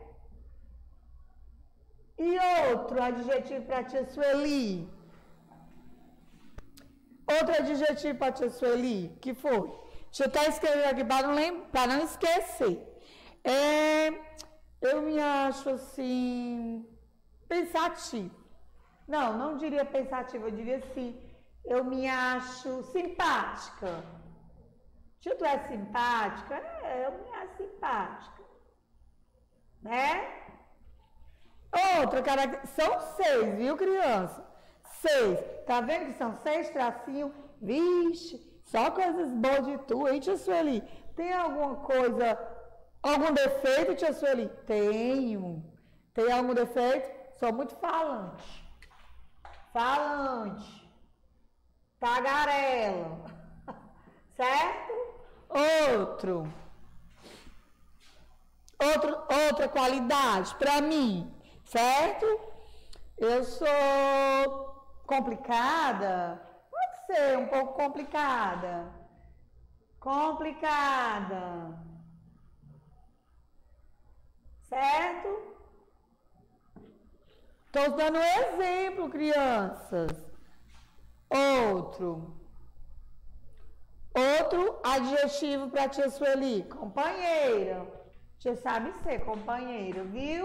E outro adjetivo para a tia Sueli? Outro adjetivo para a tia Sueli, que foi? Deixa eu estar escrevendo aqui para não, lembrar, não esquecer. É, eu me acho assim, pensativo. Não, não diria pensativa, eu diria assim, eu me acho simpática. Tia, tu é simpática? É, eu me acho simpática. Né? Outra característica, são seis, viu, criança? Seis, tá vendo que são seis tracinhos? Vixe, só coisas boas de tu, hein, tia Sueli? Tem alguma coisa, algum defeito, tia Sueli? Tenho. Tem algum defeito? Sou muito falante. Falante. Tagarela. Certo? Outro. Outro, outra qualidade para mim, certo? Eu sou complicada, pode ser um pouco complicada, complicada, certo? Estou dando um exemplo, crianças. Outro, outro adjetivo para a tia Sueli, companheira. Você sabe ser companheira, viu?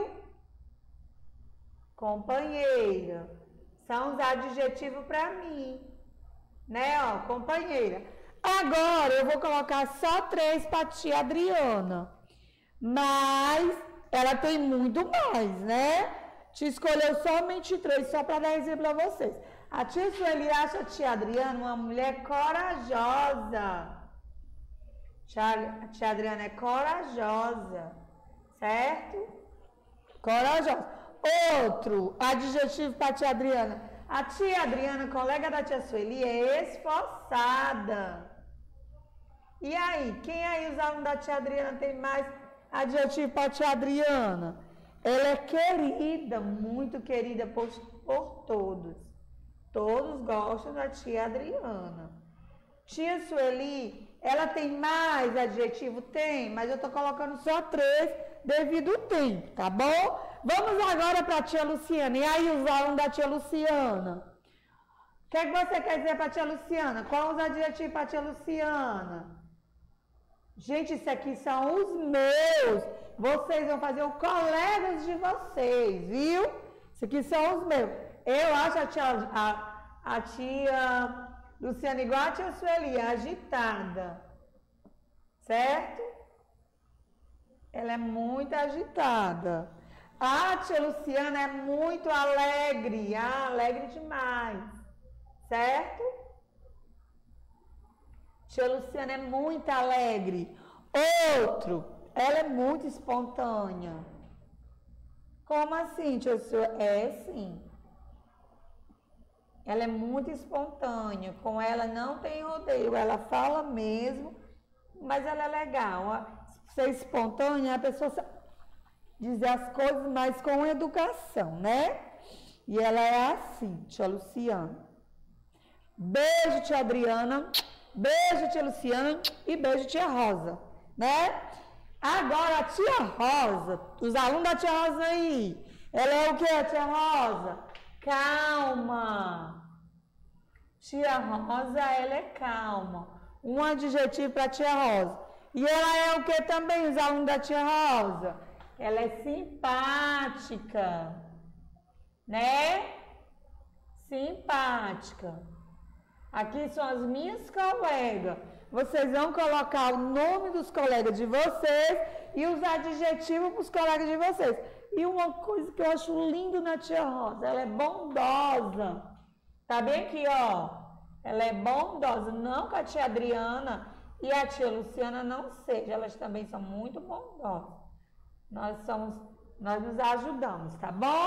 Companheira. São os adjetivos para mim. Né, ó, companheira. Agora, eu vou colocar só três para a tia Adriana. Mas, ela tem muito mais, né? Te escolheu somente três, só para dar exemplo a vocês. A tia Sueli acha a tia Adriana uma mulher corajosa. A tia Adriana é corajosa, certo? Corajosa. Outro adjetivo para a tia Adriana. A tia Adriana, colega da tia Sueli, é esforçada. E aí, quem aí os alunos da tia Adriana tem mais adjetivo para a tia Adriana? Ela é querida, muito querida por, por todos. Todos gostam da tia Adriana. Tia Sueli, ela tem mais adjetivo? Tem, mas eu estou colocando só três devido ao tempo, tá bom? Vamos agora para a tia Luciana. E aí, os alunos da tia Luciana? O que é que você quer dizer para a tia Luciana? Quais os adjetivos para a tia Luciana? Gente, isso aqui são os meus. Vocês vão fazer os colegas de vocês, viu? Isso aqui são os meus. Eu acho a tia, a, a tia Luciana igual a tia Sueli, agitada. Certo? Ela é muito agitada. A tia Luciana é muito alegre, ah, alegre demais, certo? Tia Luciana é muito alegre. Outro, ela é muito espontânea. Como assim, tia Luciana? É sim. Ela é muito espontânea, com ela não tem rodeio, ela fala mesmo, mas ela é legal. Ser espontânea, a pessoa dizer as coisas, mas com educação, né? E ela é assim, tia Luciana. Beijo, tia Adriana. Beijo, tia Luciana. E beijo, tia Rosa, né? Agora, a tia Rosa, os alunos da tia Rosa aí, ela é o que, tia Rosa? Calma. Tia Rosa, ela é calma. Um adjetivo para tia Rosa. E ela é o que também, os alunos da tia Rosa? Ela é simpática, né? Simpática. Aqui são as minhas colegas. Vocês vão colocar o nome dos colegas de vocês e os adjetivos para os colegas de vocês. E uma coisa que eu acho lindo na tia Rosa, ela é bondosa. Tá bem aqui, ó. Ela é bondosa, não que a tia Adriana e a tia Luciana não sejam, elas também são muito bondosas. Nós somos, nós nos ajudamos, tá bom?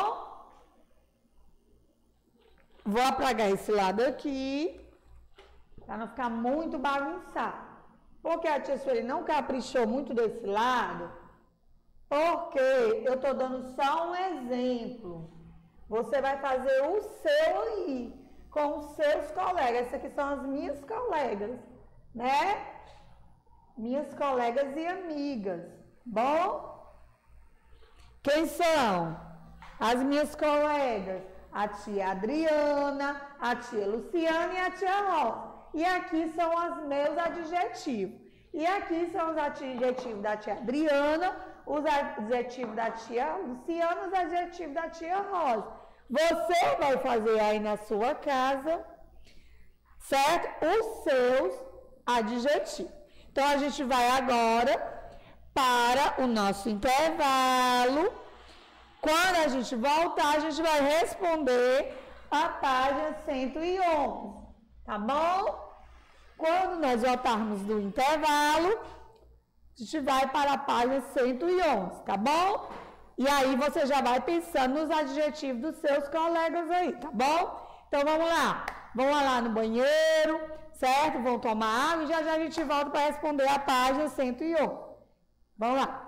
Vou apagar esse lado aqui, para não ficar muito bagunçado. Porque a tia Sueli não caprichou muito desse lado, porque eu estou dando só um exemplo. Você vai fazer o seu aí, com os seus colegas. Essas aqui são as minhas colegas, né? Minhas colegas e amigas, bom? Quem são? As minhas colegas, a tia Adriana, a tia Luciana e a tia Rosa. E aqui são os meus adjetivos. E aqui são os adjetivos da tia Adriana, os adjetivos da tia Luciana, os adjetivos da tia Rosa. Você vai fazer aí na sua casa, certo? Os seus adjetivos. Então, a gente vai agora para o nosso intervalo. Quando a gente voltar, a gente vai responder a página cento e onze, tá bom? Quando nós voltarmos do intervalo, a gente vai para a página cento e onze, tá bom? E aí você já vai pensando nos adjetivos dos seus colegas aí, tá bom? Então vamos lá. Vão lá no banheiro, certo? Vão tomar água e já já a gente volta para responder a página cento e onze. Vamos lá.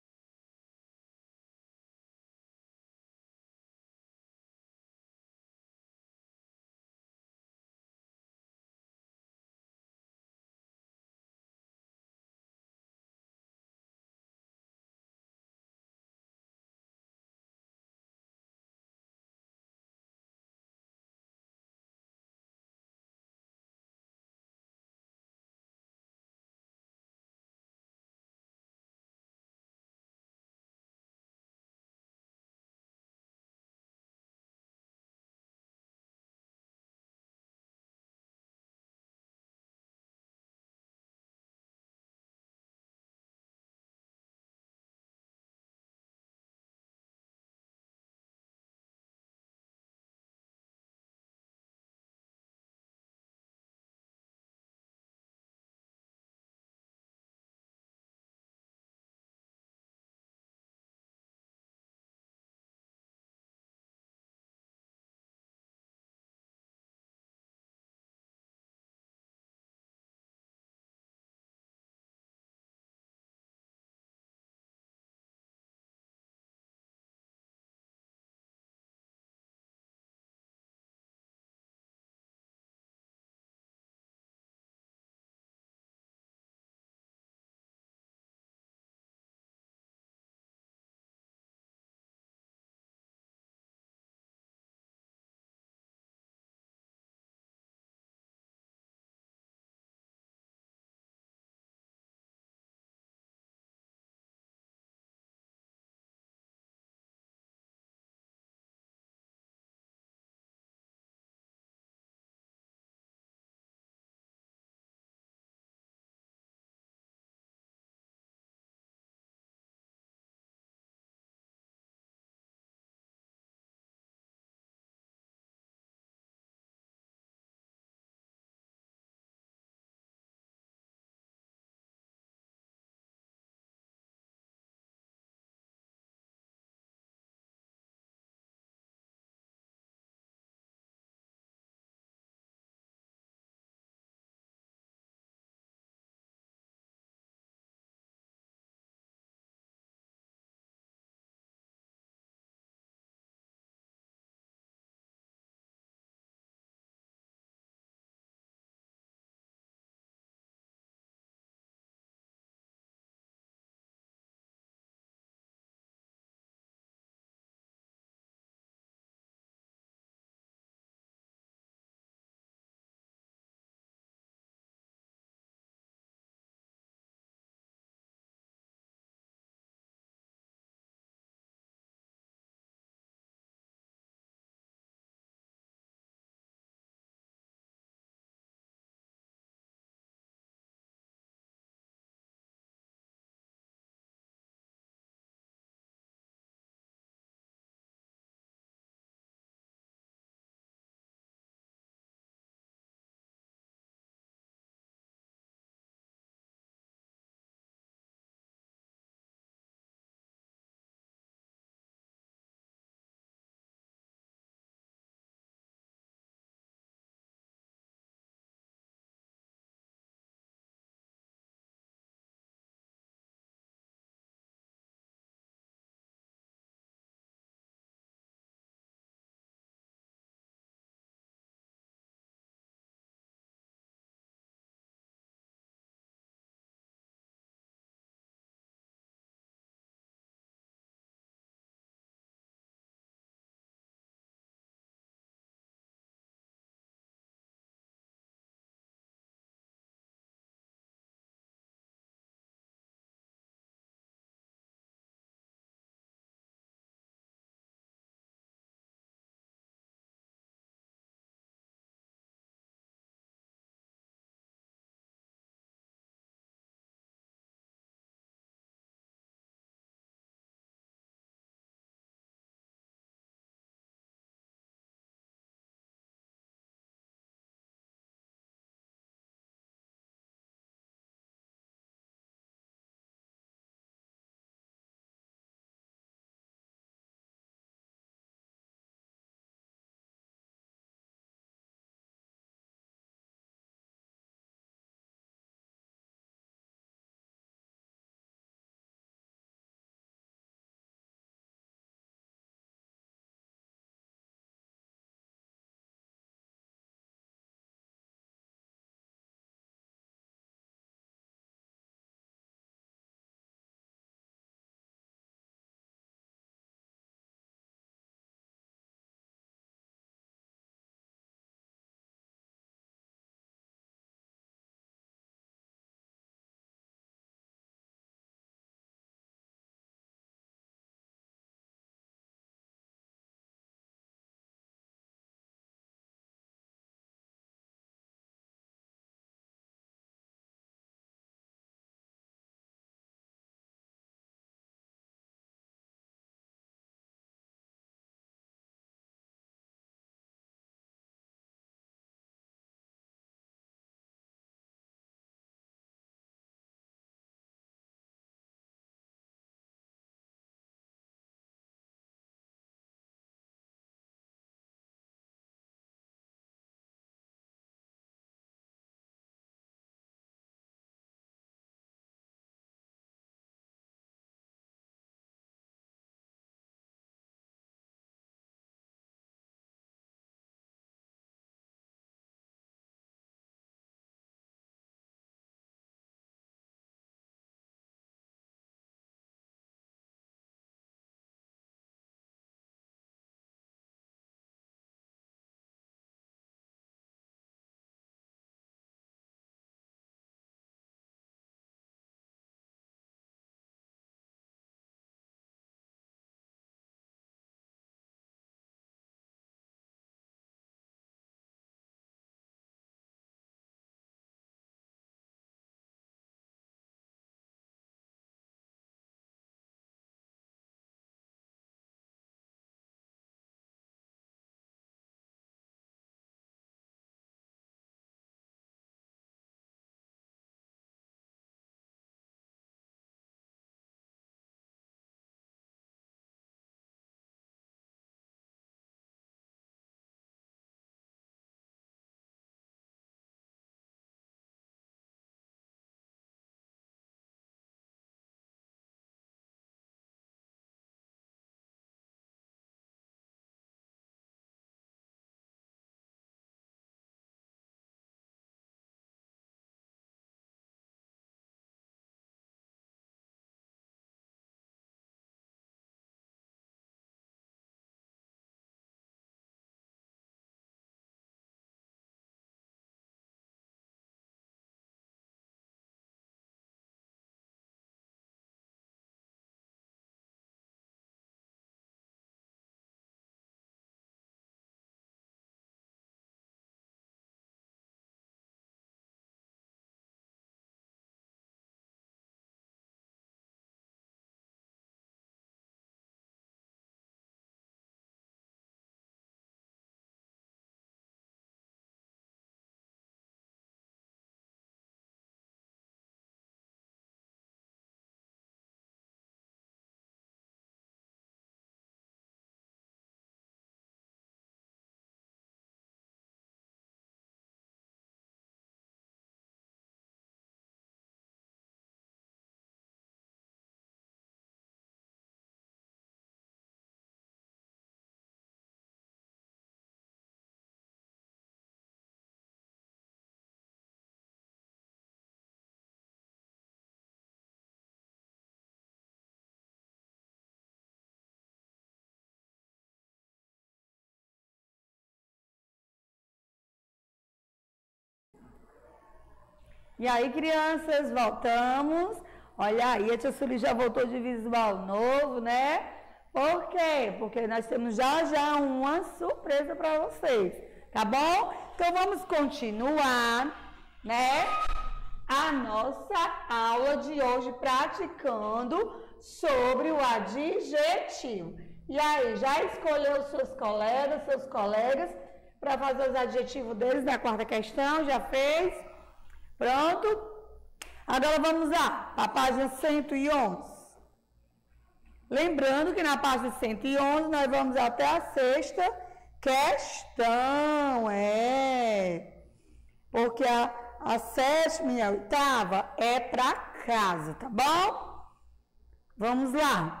E aí, crianças, voltamos. Olha aí, a tia Sueli já voltou de visual novo, né? Por quê? Porque nós temos já já uma surpresa para vocês, tá bom? Então, vamos continuar, né? A nossa aula de hoje praticando sobre o adjetivo. E aí, já escolheu seus colegas, seus colegas, para fazer os adjetivos deles na quarta questão? Já fez? Pronto? Agora vamos lá, a página cento e onze. Lembrando que na página cento e onze nós vamos até a sexta questão, é. Porque a, a sétima e a oitava é para casa, tá bom? Vamos lá.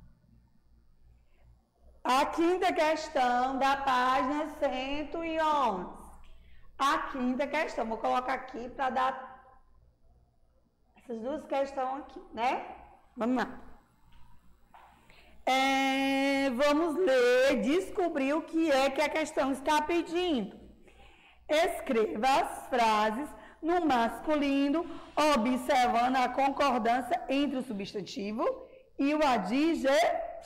A quinta questão da página cento e onze. A quinta questão, vou colocar aqui para dar essas duas questões aqui, né? Vamos lá. É, vamos ler, descobrir o que é que a questão está pedindo. Escreva as frases no masculino, observando a concordância entre o substantivo e o adjetivo.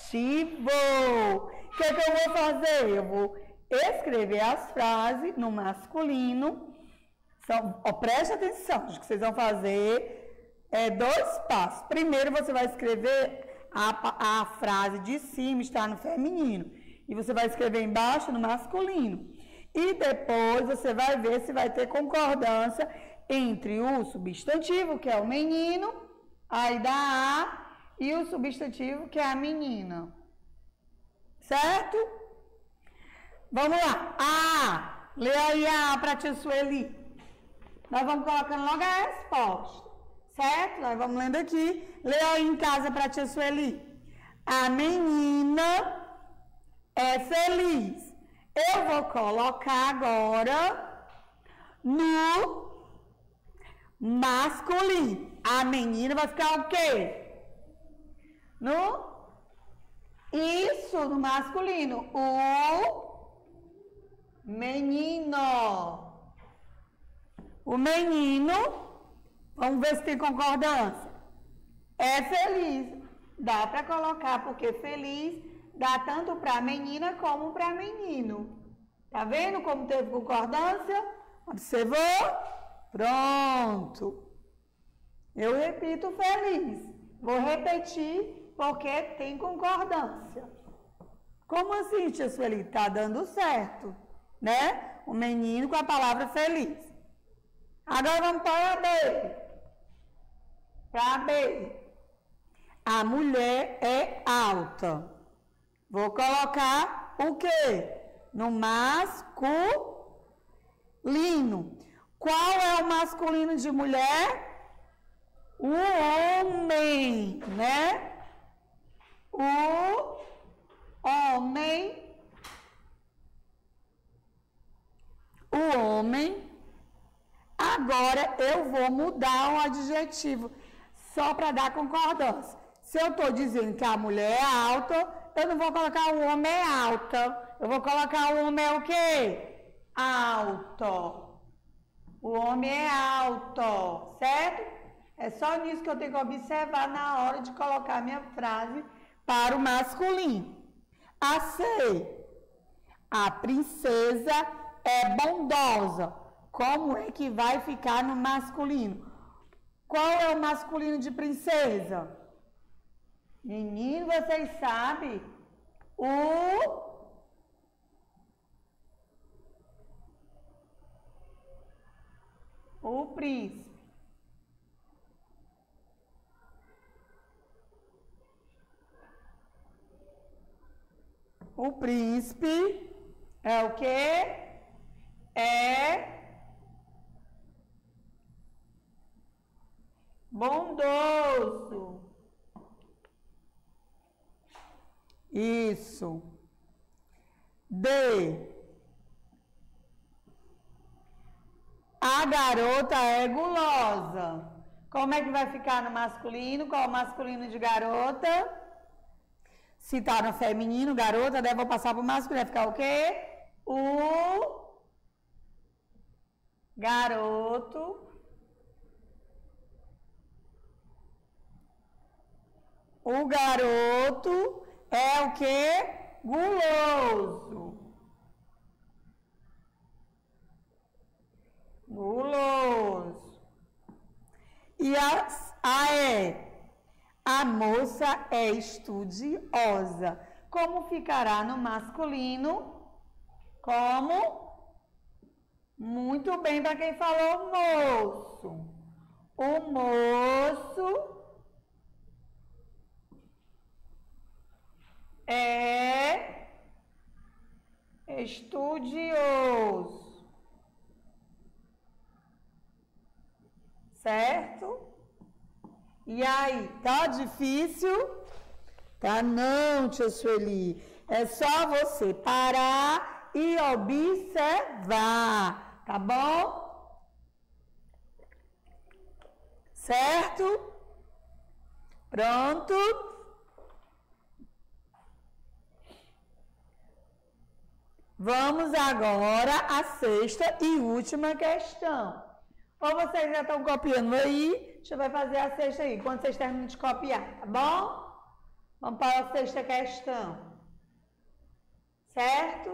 O que é que eu vou fazer? Eu vou escrever as frases no masculino. São, ó, preste atenção, o que vocês vão fazer é dois passos. Primeiro, você vai escrever a, a frase de cima, está no feminino. E você vai escrever embaixo no masculino. E depois você vai ver se vai ter concordância entre o substantivo, que é o menino, aí dá A, e o substantivo, que é a menina. Certo? Vamos lá. A. Lê aí a A para a tia Sueli. Nós vamos colocando logo a resposta. Certo? Nós vamos lendo aqui. Lê aí em casa para a tia Sueli. A menina é feliz. Eu vou colocar agora no masculino. A menina vai ficar o quê? No isso, no masculino. O menino. O menino, vamos ver se tem concordância. É feliz. Dá para colocar, porque feliz dá tanto para menina como para menino. Tá vendo como teve concordância? Observou? Pronto. Eu repito feliz. Vou repetir porque tem concordância. Como assim, tia Sueli? Tá dando certo, né? O menino com a palavra feliz. Agora vamos para a B. Para a B. A mulher é alta. Vou colocar o quê? No masculino. Qual é o masculino de mulher? O homem, né? O homem. O homem. Agora eu vou mudar um adjetivo só para dar concordância. Se eu estou dizendo que a mulher é alta, eu não vou colocar o homem é alta. Eu vou colocar o homem é o quê? Alto. O homem é alto, certo? É só nisso que eu tenho que observar na hora de colocar a minha frase para o masculino. A C. A princesa é bondosa. Como é que vai ficar no masculino? Qual é o masculino de princesa? Menino, vocês sabem? O... O príncipe. O príncipe é o quê? É bondoso. Isso. D. A garota é gulosa. Como é que vai ficar no masculino? Qual é o masculino de garota? Se tá no feminino, garota, daí eu vou passar pro masculino. Vai ficar o quê? O garoto O garoto é o quê? Guloso. Guloso. E a, a é? A moça é estudiosa. Como ficará no masculino? Como? Muito bem para quem falou moço. O moço é estudioso. Certo? E aí, tá difícil? Tá não, tia Sueli. É só você parar e observar, tá bom? Certo? Pronto? Vamos agora à sexta e última questão. Ou vocês já estão copiando aí, a gente vai fazer a sexta aí, quando vocês terminam de copiar, tá bom? Vamos para a sexta questão. Certo?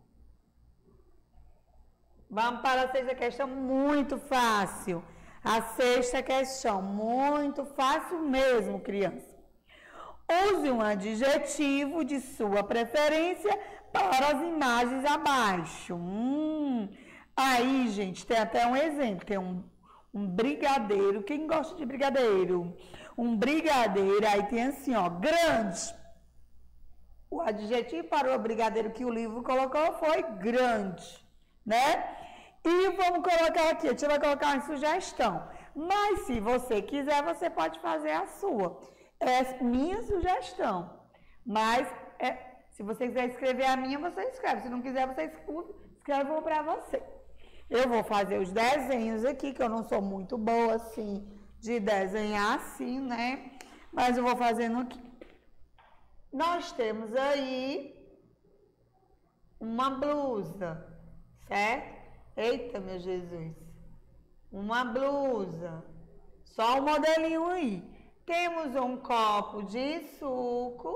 Vamos para a sexta questão, muito fácil. A sexta questão, muito fácil mesmo, criança. Use um adjetivo de sua preferência para as imagens abaixo. Hum, aí, gente, tem até um exemplo. Tem um, um brigadeiro. Quem gosta de brigadeiro? Um brigadeiro, aí tem assim, ó, grande. O adjetivo para o brigadeiro que o livro colocou foi grande, né? E vamos colocar aqui, a gente vai colocar uma sugestão. Mas se você quiser, você pode fazer a sua. É minha sugestão. Mas é, se você quiser escrever a minha, você escreve. Se não quiser, você escreve uma para você. Eu vou fazer os desenhos aqui, que eu não sou muito boa assim de desenhar assim, né? Mas eu vou fazendo aqui. Nós temos aí uma blusa, certo? Eita, meu Jesus. Uma blusa. Só o modelinho aí. Temos um copo de suco,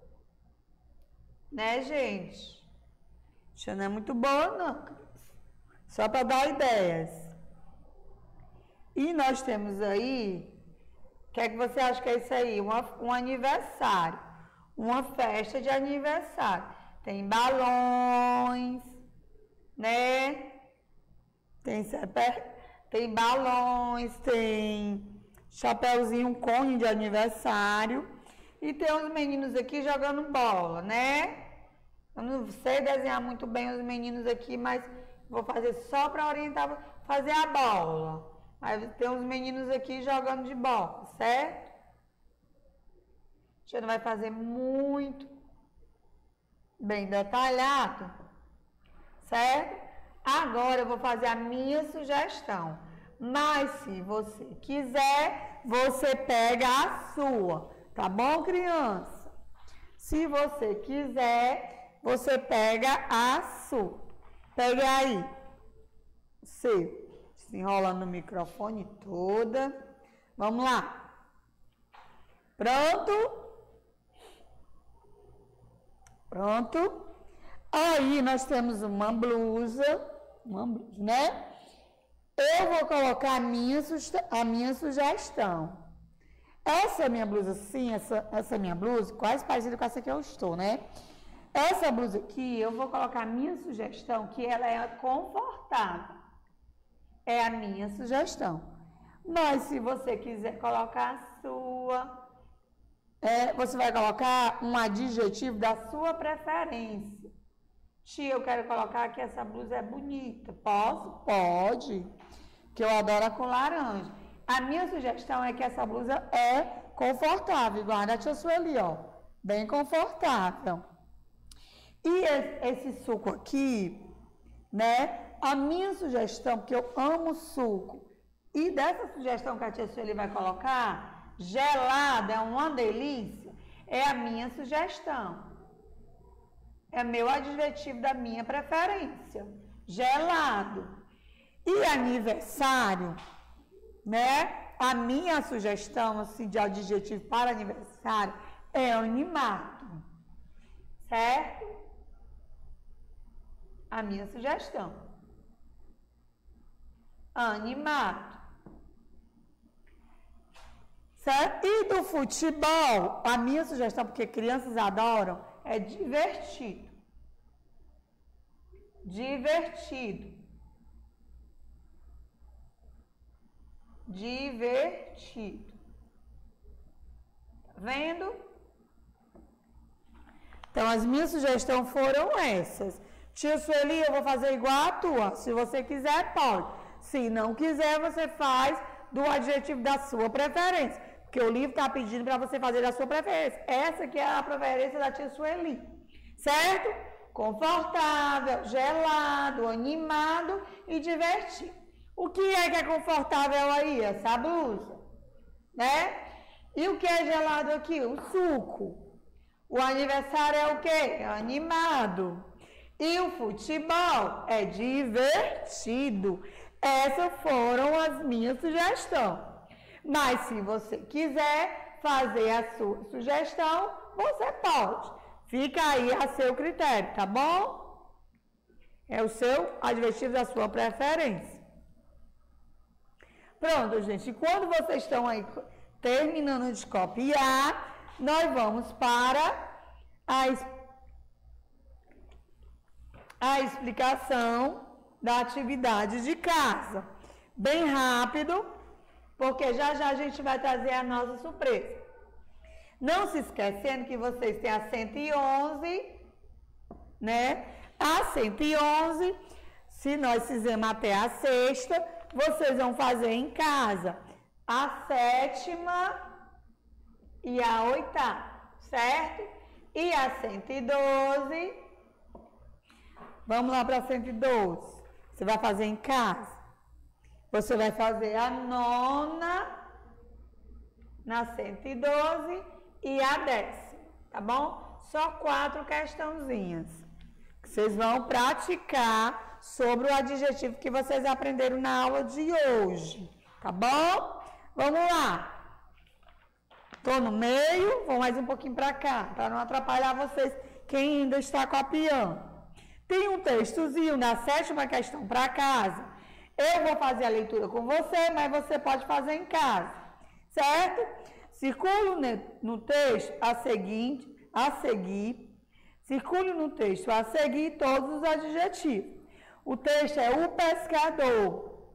né, gente? Isso não é muito boa, não. Só para dar ideias. E nós temos aí, o que é que você acha que é isso aí? Uma, um aniversário. Uma festa de aniversário. Tem balões, né? Tem, tem balões, tem chapéuzinho, um cone de aniversário. E tem uns meninos aqui jogando bola, né? Eu não sei desenhar muito bem os meninos aqui, mas vou fazer só para orientar, fazer a bola. Aí tem uns meninos aqui jogando de bola, certo? A gente não vai fazer muito bem detalhado, certo? Agora eu vou fazer a minha sugestão. Mas se você quiser, você pega a sua, tá bom, criança? Se você quiser, você pega a sua. Pega aí. Seu. Se enrolando no microfone toda. Vamos lá. Pronto? Pronto? Aí nós temos uma blusa, uma blusa, né? Eu vou colocar a minha, a minha sugestão. Essa minha blusa, sim, essa, essa minha blusa, quase parecida com essa que eu estou, né? Essa blusa aqui, eu vou colocar a minha sugestão, que ela é confortável. É a minha sugestão. Mas se você quiser colocar a sua, é, você vai colocar um adjetivo da sua preferência. Tia, eu quero colocar que essa blusa é bonita. Posso? Pode. Que eu adoro a com laranja. A minha sugestão é que essa blusa é confortável. Guarda a tia Sueli, ó. Bem confortável. E esse suco aqui, né? A minha sugestão, porque eu amo suco. E dessa sugestão que a tia Sueli vai colocar, gelada, é uma delícia, é a minha sugestão. É meu adjetivo da minha preferência. Gelado. E aniversário, né? A minha sugestão assim, de adjetivo para aniversário é animado, certo? A minha sugestão. Animado. Certo? E do futebol, a minha sugestão, porque crianças adoram, é divertido. Divertido. Divertido. Tá vendo? Então, as minhas sugestões foram essas. Tia Sueli, eu vou fazer igual a tua. Se você quiser, pode. Se não quiser, você faz do adjetivo da sua preferência. Porque o livro está pedindo para você fazer da sua preferência. Essa que é a preferência da tia Sueli. Certo? Confortável, gelado, animado e divertido. O que é que é confortável aí? Essa blusa. Né? E o que é gelado aqui? O suco. O aniversário é o quê? Animado. E o futebol é divertido. Essas foram as minhas sugestões. Mas se você quiser fazer a sua sugestão, você pode. Fica aí a seu critério, tá bom? É o seu adjetivo da sua preferência. Pronto, gente. Quando vocês estão aí terminando de copiar, nós vamos para a, a explicação da atividade de casa. Bem rápido, porque já já a gente vai trazer a nossa surpresa. Não se esquecendo que vocês têm a cento e onze, né? A cento e onze, se nós fizermos até a sexta, vocês vão fazer em casa a sétima e a oitava, certo? E a cento e doze, vamos lá para a cento e doze, você vai fazer em casa. Você vai fazer a nona na cento e doze e a décima, tá bom? Só quatro questãozinhas. Vocês vão praticar sobre o adjetivo que vocês aprenderam na aula de hoje, tá bom? Vamos lá. Tô no meio, vou mais um pouquinho para cá, para não atrapalhar vocês, quem ainda está copiando. Tem um textozinho na sétima questão para casa. Eu vou fazer a leitura com você, mas você pode fazer em casa, certo? Circule no texto a seguinte, a seguir, circule no texto a seguir todos os adjetivos. O texto é o pescador.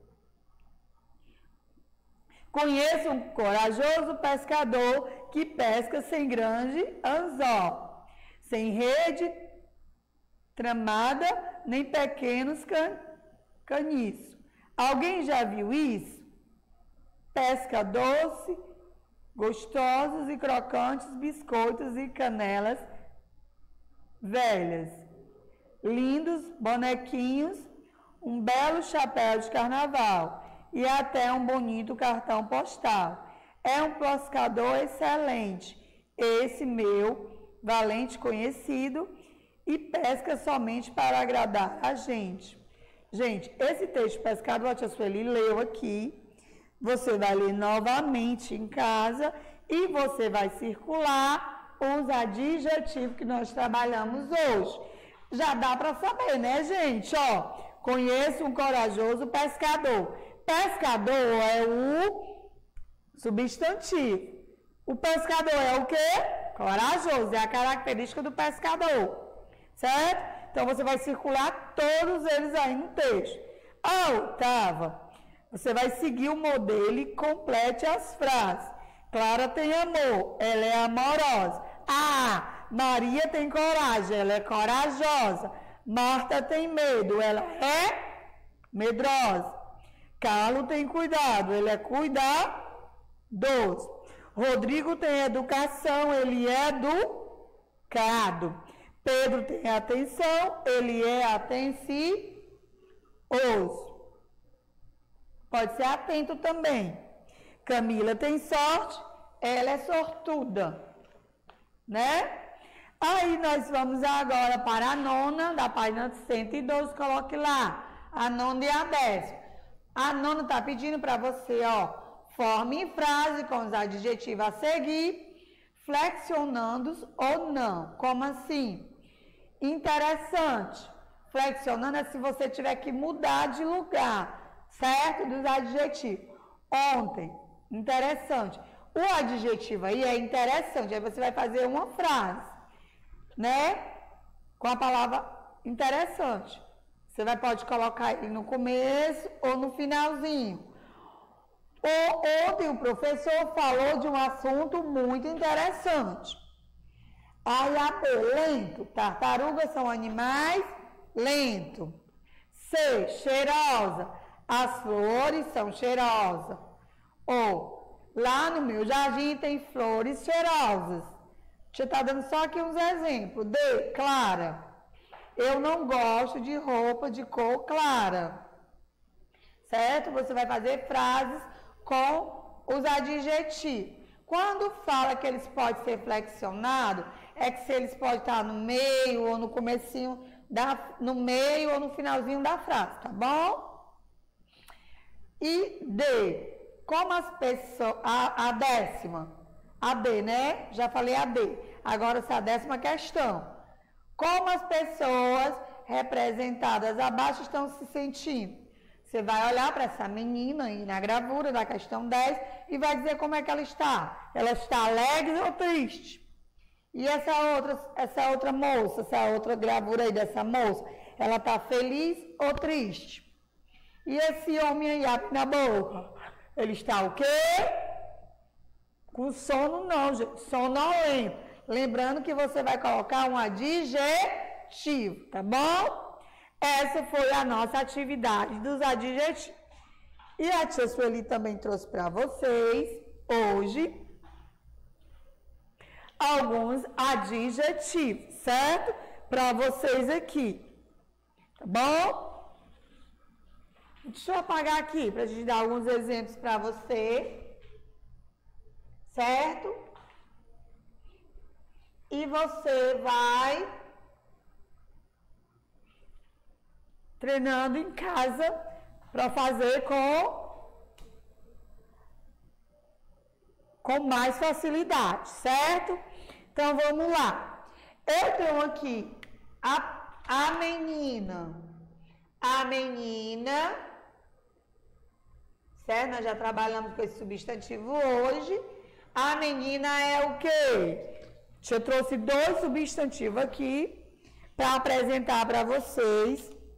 Conheço um corajoso pescador que pesca sem grande anzol, sem rede tramada, nem pequenos can, caniços. Alguém já viu isso? Pesca doce, gostosos e crocantes biscoitos e canelas velhas, lindos bonequinhos, um belo chapéu de carnaval e até um bonito cartão postal. É um pescador excelente, esse meu valente conhecido, e pesca somente para agradar a gente. Gente, esse texto pescado, a tia Sueli leu aqui, você vai ler novamente em casa e você vai circular os adjetivos que nós trabalhamos hoje. Já dá para saber, né, gente? Ó, conheço um corajoso pescador. Pescador é o substantivo. O pescador é o quê? Corajoso, é a característica do pescador, certo? Então, você vai circular todos eles aí no texto. A oitava, você vai seguir o modelo e complete as frases. Clara tem amor, ela é amorosa. Ah, Maria tem coragem, ela é corajosa. Marta tem medo, ela é medrosa. Carlos tem cuidado, ele é cuidadoso. Rodrigo tem educação, ele é educado. Pedro tem atenção, ele é atencioso. Pode ser atento também. Camila tem sorte, ela é sortuda, né? Aí nós vamos agora para a nona, da página cento e doze, coloque lá, a nona e a décima. A nona está pedindo para você, ó, forme frase com os adjetivos a seguir, flexionando ou não. Como assim? Interessante. Flexionando é se você tiver que mudar de lugar, certo? Dos adjetivos. Ontem, interessante. O adjetivo aí é interessante. Aí você vai fazer uma frase, né? Com a palavra interessante. Você vai, pode colocar ele no começo ou no finalzinho. Ou, ontem o professor falou de um assunto muito interessante. Aí a B, lento. Tartarugas são animais lentos. C, cheirosa. As flores são cheirosas. Ou, lá no meu jardim tem flores cheirosas. Deixa eu estar dando só aqui uns exemplos. D, clara. Eu não gosto de roupa de cor clara. Certo? Você vai fazer frases com os adjetivos. Quando fala que eles podem ser flexionados, é que se eles podem estar no meio ou no comecinho, da, no meio ou no finalzinho da frase, tá bom? E D, como as pessoas, a, a décima, a D, né? Já falei a D. Agora essa é a décima questão. Como as pessoas representadas abaixo estão se sentindo? Você vai olhar para essa menina aí na gravura da questão dez e vai dizer como é que ela está. Ela está alegre ou triste? E essa outra, essa outra moça, essa outra gravura aí dessa moça, ela está feliz ou triste? E esse homem aí abre na boca, ele está o quê? Com sono não, gente, sonolento. Lembrando que você vai colocar um adjetivo, tá bom? Essa foi a nossa atividade dos adjetivos. E a tia Sueli também trouxe para vocês, hoje, alguns adjetivos, certo? Para vocês aqui, tá bom? Deixa eu apagar aqui, para a gente dar alguns exemplos para você, certo? E você vai treinando em casa para fazer com, com mais facilidade, certo? Então, vamos lá. Eu tenho aqui a, a menina. A menina, certo? Nós já trabalhamos com esse substantivo hoje. A menina é o quê? Eu trouxe dois substantivos aqui para apresentar para vocês,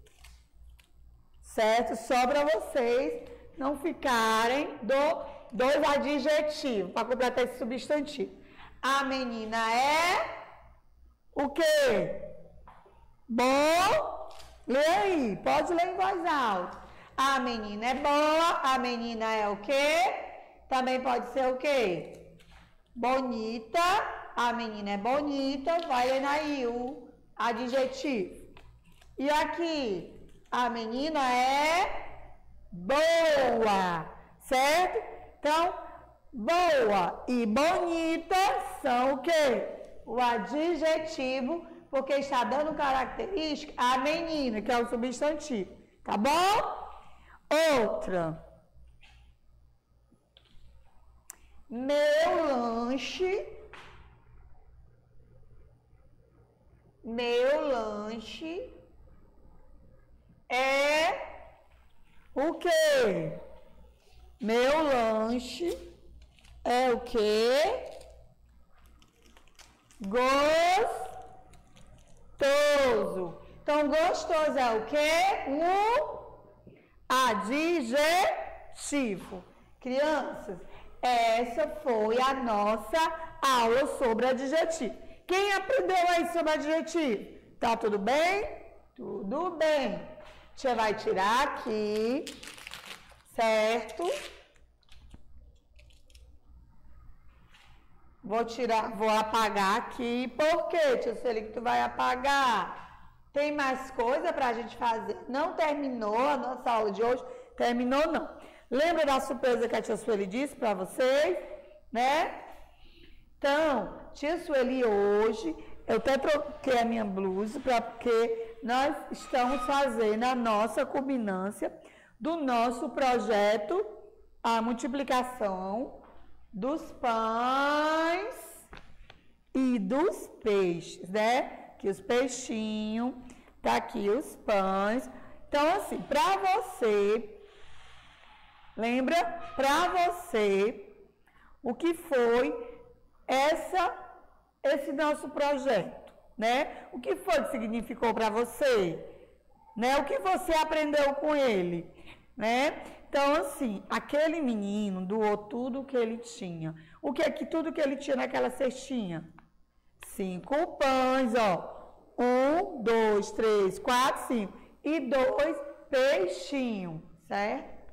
certo? Só para vocês não ficarem do, dois adjetivos para completar esse substantivo. A menina é o quê? Bom, lê aí, pode ler em voz alta. A menina é boa, a menina é o quê? Também pode ser o quê? Bonita. A menina é bonita, vai lendo aí o adjetivo. E aqui, a menina é boa, certo? Então, boa e bonita são o quê? O adjetivo, porque está dando característica à menina, que é o substantivo, tá bom? Outra. Meu lanche... Meu lanche é o quê? Meu lanche é o quê? Gostoso. Então, gostoso é o quê? Um adjetivo. Crianças, essa foi a nossa aula sobre adjetivo. Quem aprendeu aí sobre adjetivo? Tá tudo bem? Tudo bem. Você vai tirar aqui, certo? Vou tirar, vou apagar aqui. Por quê, tia Sueli, que tu vai apagar? Tem mais coisa para a gente fazer? Não terminou a nossa aula de hoje? Terminou não. Lembra da surpresa que a tia Sueli disse para vocês? Né? Então, tia Sueli, hoje, eu até troquei a minha blusa, pra, porque nós estamos fazendo a nossa culminância do nosso projeto, a multiplicação dos pães e dos peixes, né? Que os peixinhos, tá aqui os pães. Então, assim, para você, lembra? Para você, o que foi essa, esse nosso projeto, né? O que foi que significou para você? Né? O que você aprendeu com ele, né? Então, assim, aquele menino doou tudo que ele tinha. O que é que tudo que ele tinha naquela cestinha? Cinco pães, ó. Um, dois, três, quatro, cinco. E dois peixinhos, certo?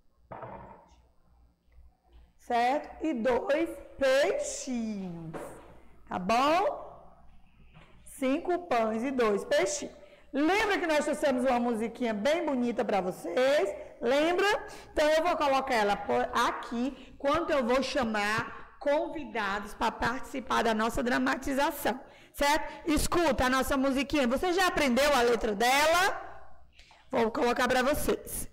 Certo? E dois peixinhos, tá bom? Cinco pães e dois peixinhos. Lembra que nós trouxemos uma musiquinha bem bonita para vocês? Lembra? Então eu vou colocar ela aqui, quando eu vou chamar convidados para participar da nossa dramatização, certo? Escuta a nossa musiquinha. Você já aprendeu a letra dela? Vou colocar para vocês.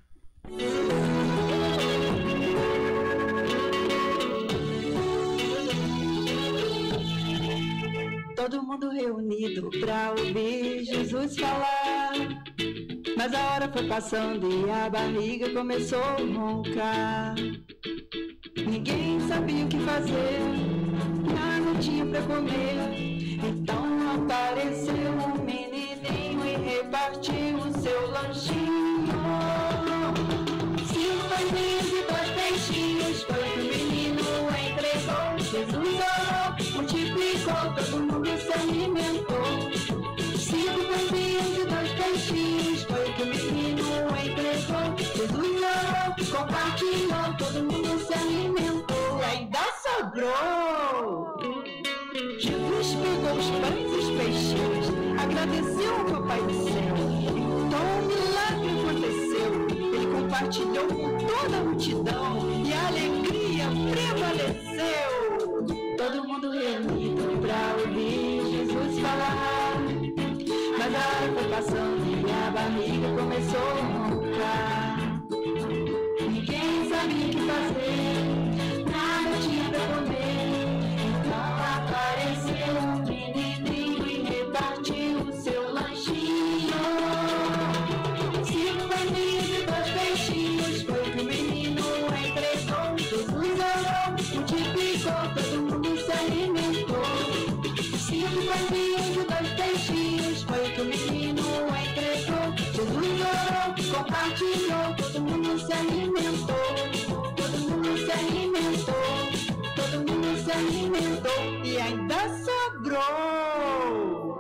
Todo mundo reunido pra ouvir Jesus falar. Mas a hora foi passando e a barriga começou a roncar. Ninguém sabia o que fazer, nada tinha pra comer. Então apareceu um menininho e repartiu o seu lanchinho. Cinco pãezinhos e dois peixinhos foi que o menino entregou. Jesus orou, multiplicou, todo mundo se alimentou. Cinco pãezinhos e dois peixinhos foi que o menino entregou. Jesus orou, compartilhou, todo mundo se alimentou. E ainda sobrou. Jesus pegou os pães e os peixinhos, agradeceu ao Papai do Céu. Então um milagre aconteceu. Ele compartilhou com toda a multidão e a alegria prevaleceu. Todo mundo reunido pra ouvir Jesus falar. Mas a hora foi passando e a barriga começou a roncar. Ninguém sabia o que fazer, nada tinha pra comer. Então apareceu um menininho e repartiu o seu lanchinho. Cinco pãezinhos e dois peixinhos foi que o menino entregou. Jesus orou, multiplicou, todo mundo se alimentou. Cinco pãezinhos e dois peixinhos foi que o menino entregou. Jesus orou, compartilhou, todo mundo se alimentou. Todo mundo se alimentou, todo mundo se alimentou. E ainda sobrou.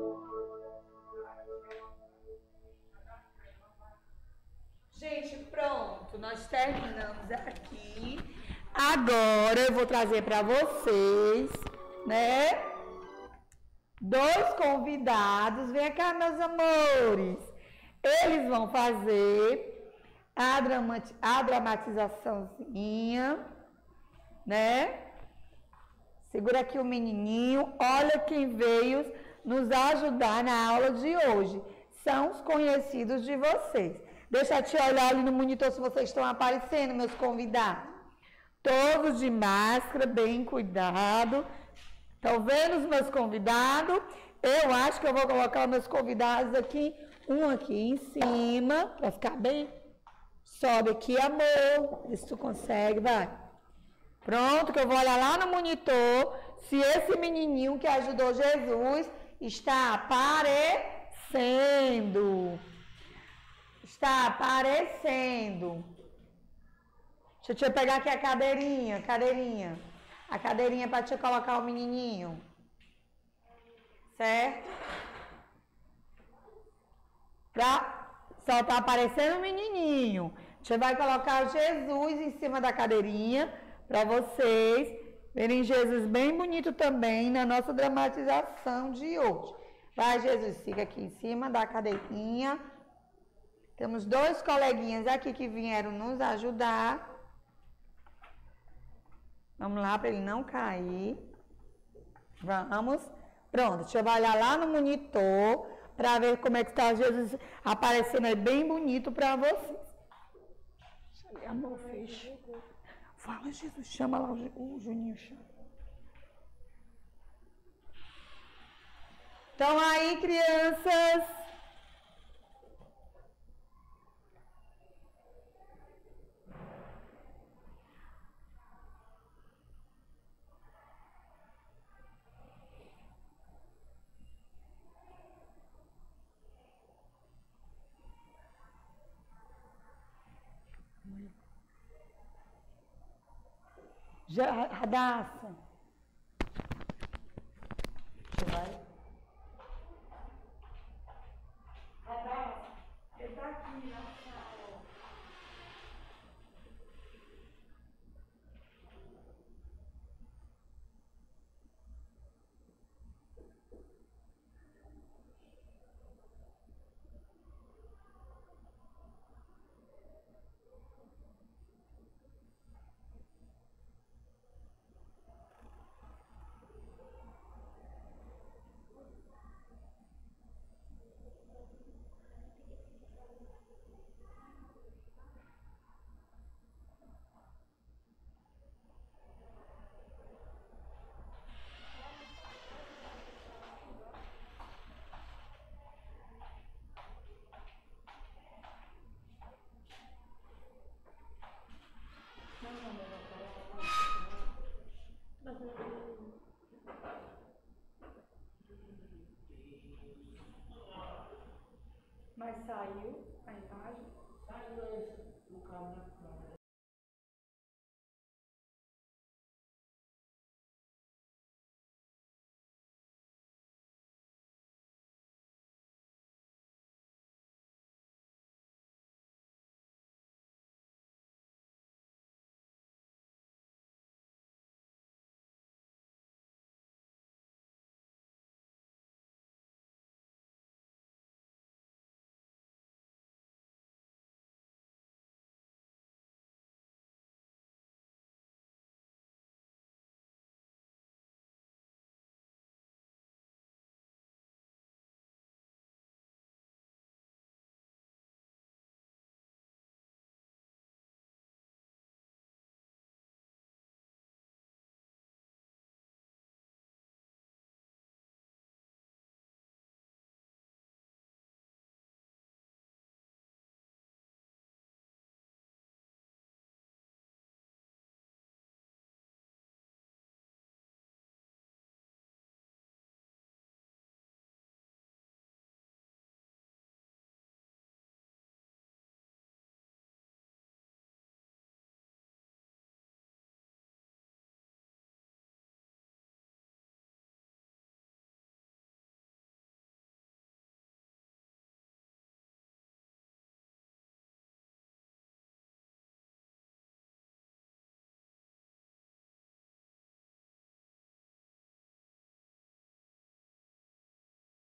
Gente, pronto, nós terminamos aqui. Agora eu vou trazer para vocês, né? Dois convidados. Vem cá, meus amores. Eles vão fazer a, dramati a dramatizaçãozinha, né? Segura aqui o menininho. Olha quem veio nos ajudar na aula de hoje. São os conhecidos de vocês. Deixa eu te olhar ali no monitor se vocês estão aparecendo, meus convidados. Todos de máscara, bem cuidado. Estão vendo os meus convidados? Eu acho que eu vou colocar os meus convidados aqui, um aqui em cima, para ficar bem. Sobe aqui, amor. Vê se tu consegue, vai. Pronto, que eu vou olhar lá no monitor se esse menininho que ajudou Jesus está aparecendo. Está aparecendo. Deixa eu te pegar aqui a cadeirinha, cadeirinha. A cadeirinha para te colocar o menininho. Certo? Pra, só tá aparecendo o menininho. Você vai colocar Jesus em cima da cadeirinha para vocês verem Jesus bem bonito também na nossa dramatização de hoje. Vai, Jesus, fica aqui em cima da cadeirinha. Temos dois coleguinhas aqui que vieram nos ajudar. Vamos lá para ele não cair. Vamos. Pronto, deixa eu olhar lá no monitor para ver como é que está Jesus aparecendo aí bem bonito para vocês. Deixa eu ver, amor, fecha. Fala, Jesus, chama lá o, o Juninho, chama. Estão aí, crianças? Já, Radassa. Você vai? Radassa, ele tá aqui na sala. Mas saiu a imagem? Saiu esse, o carro na câmera.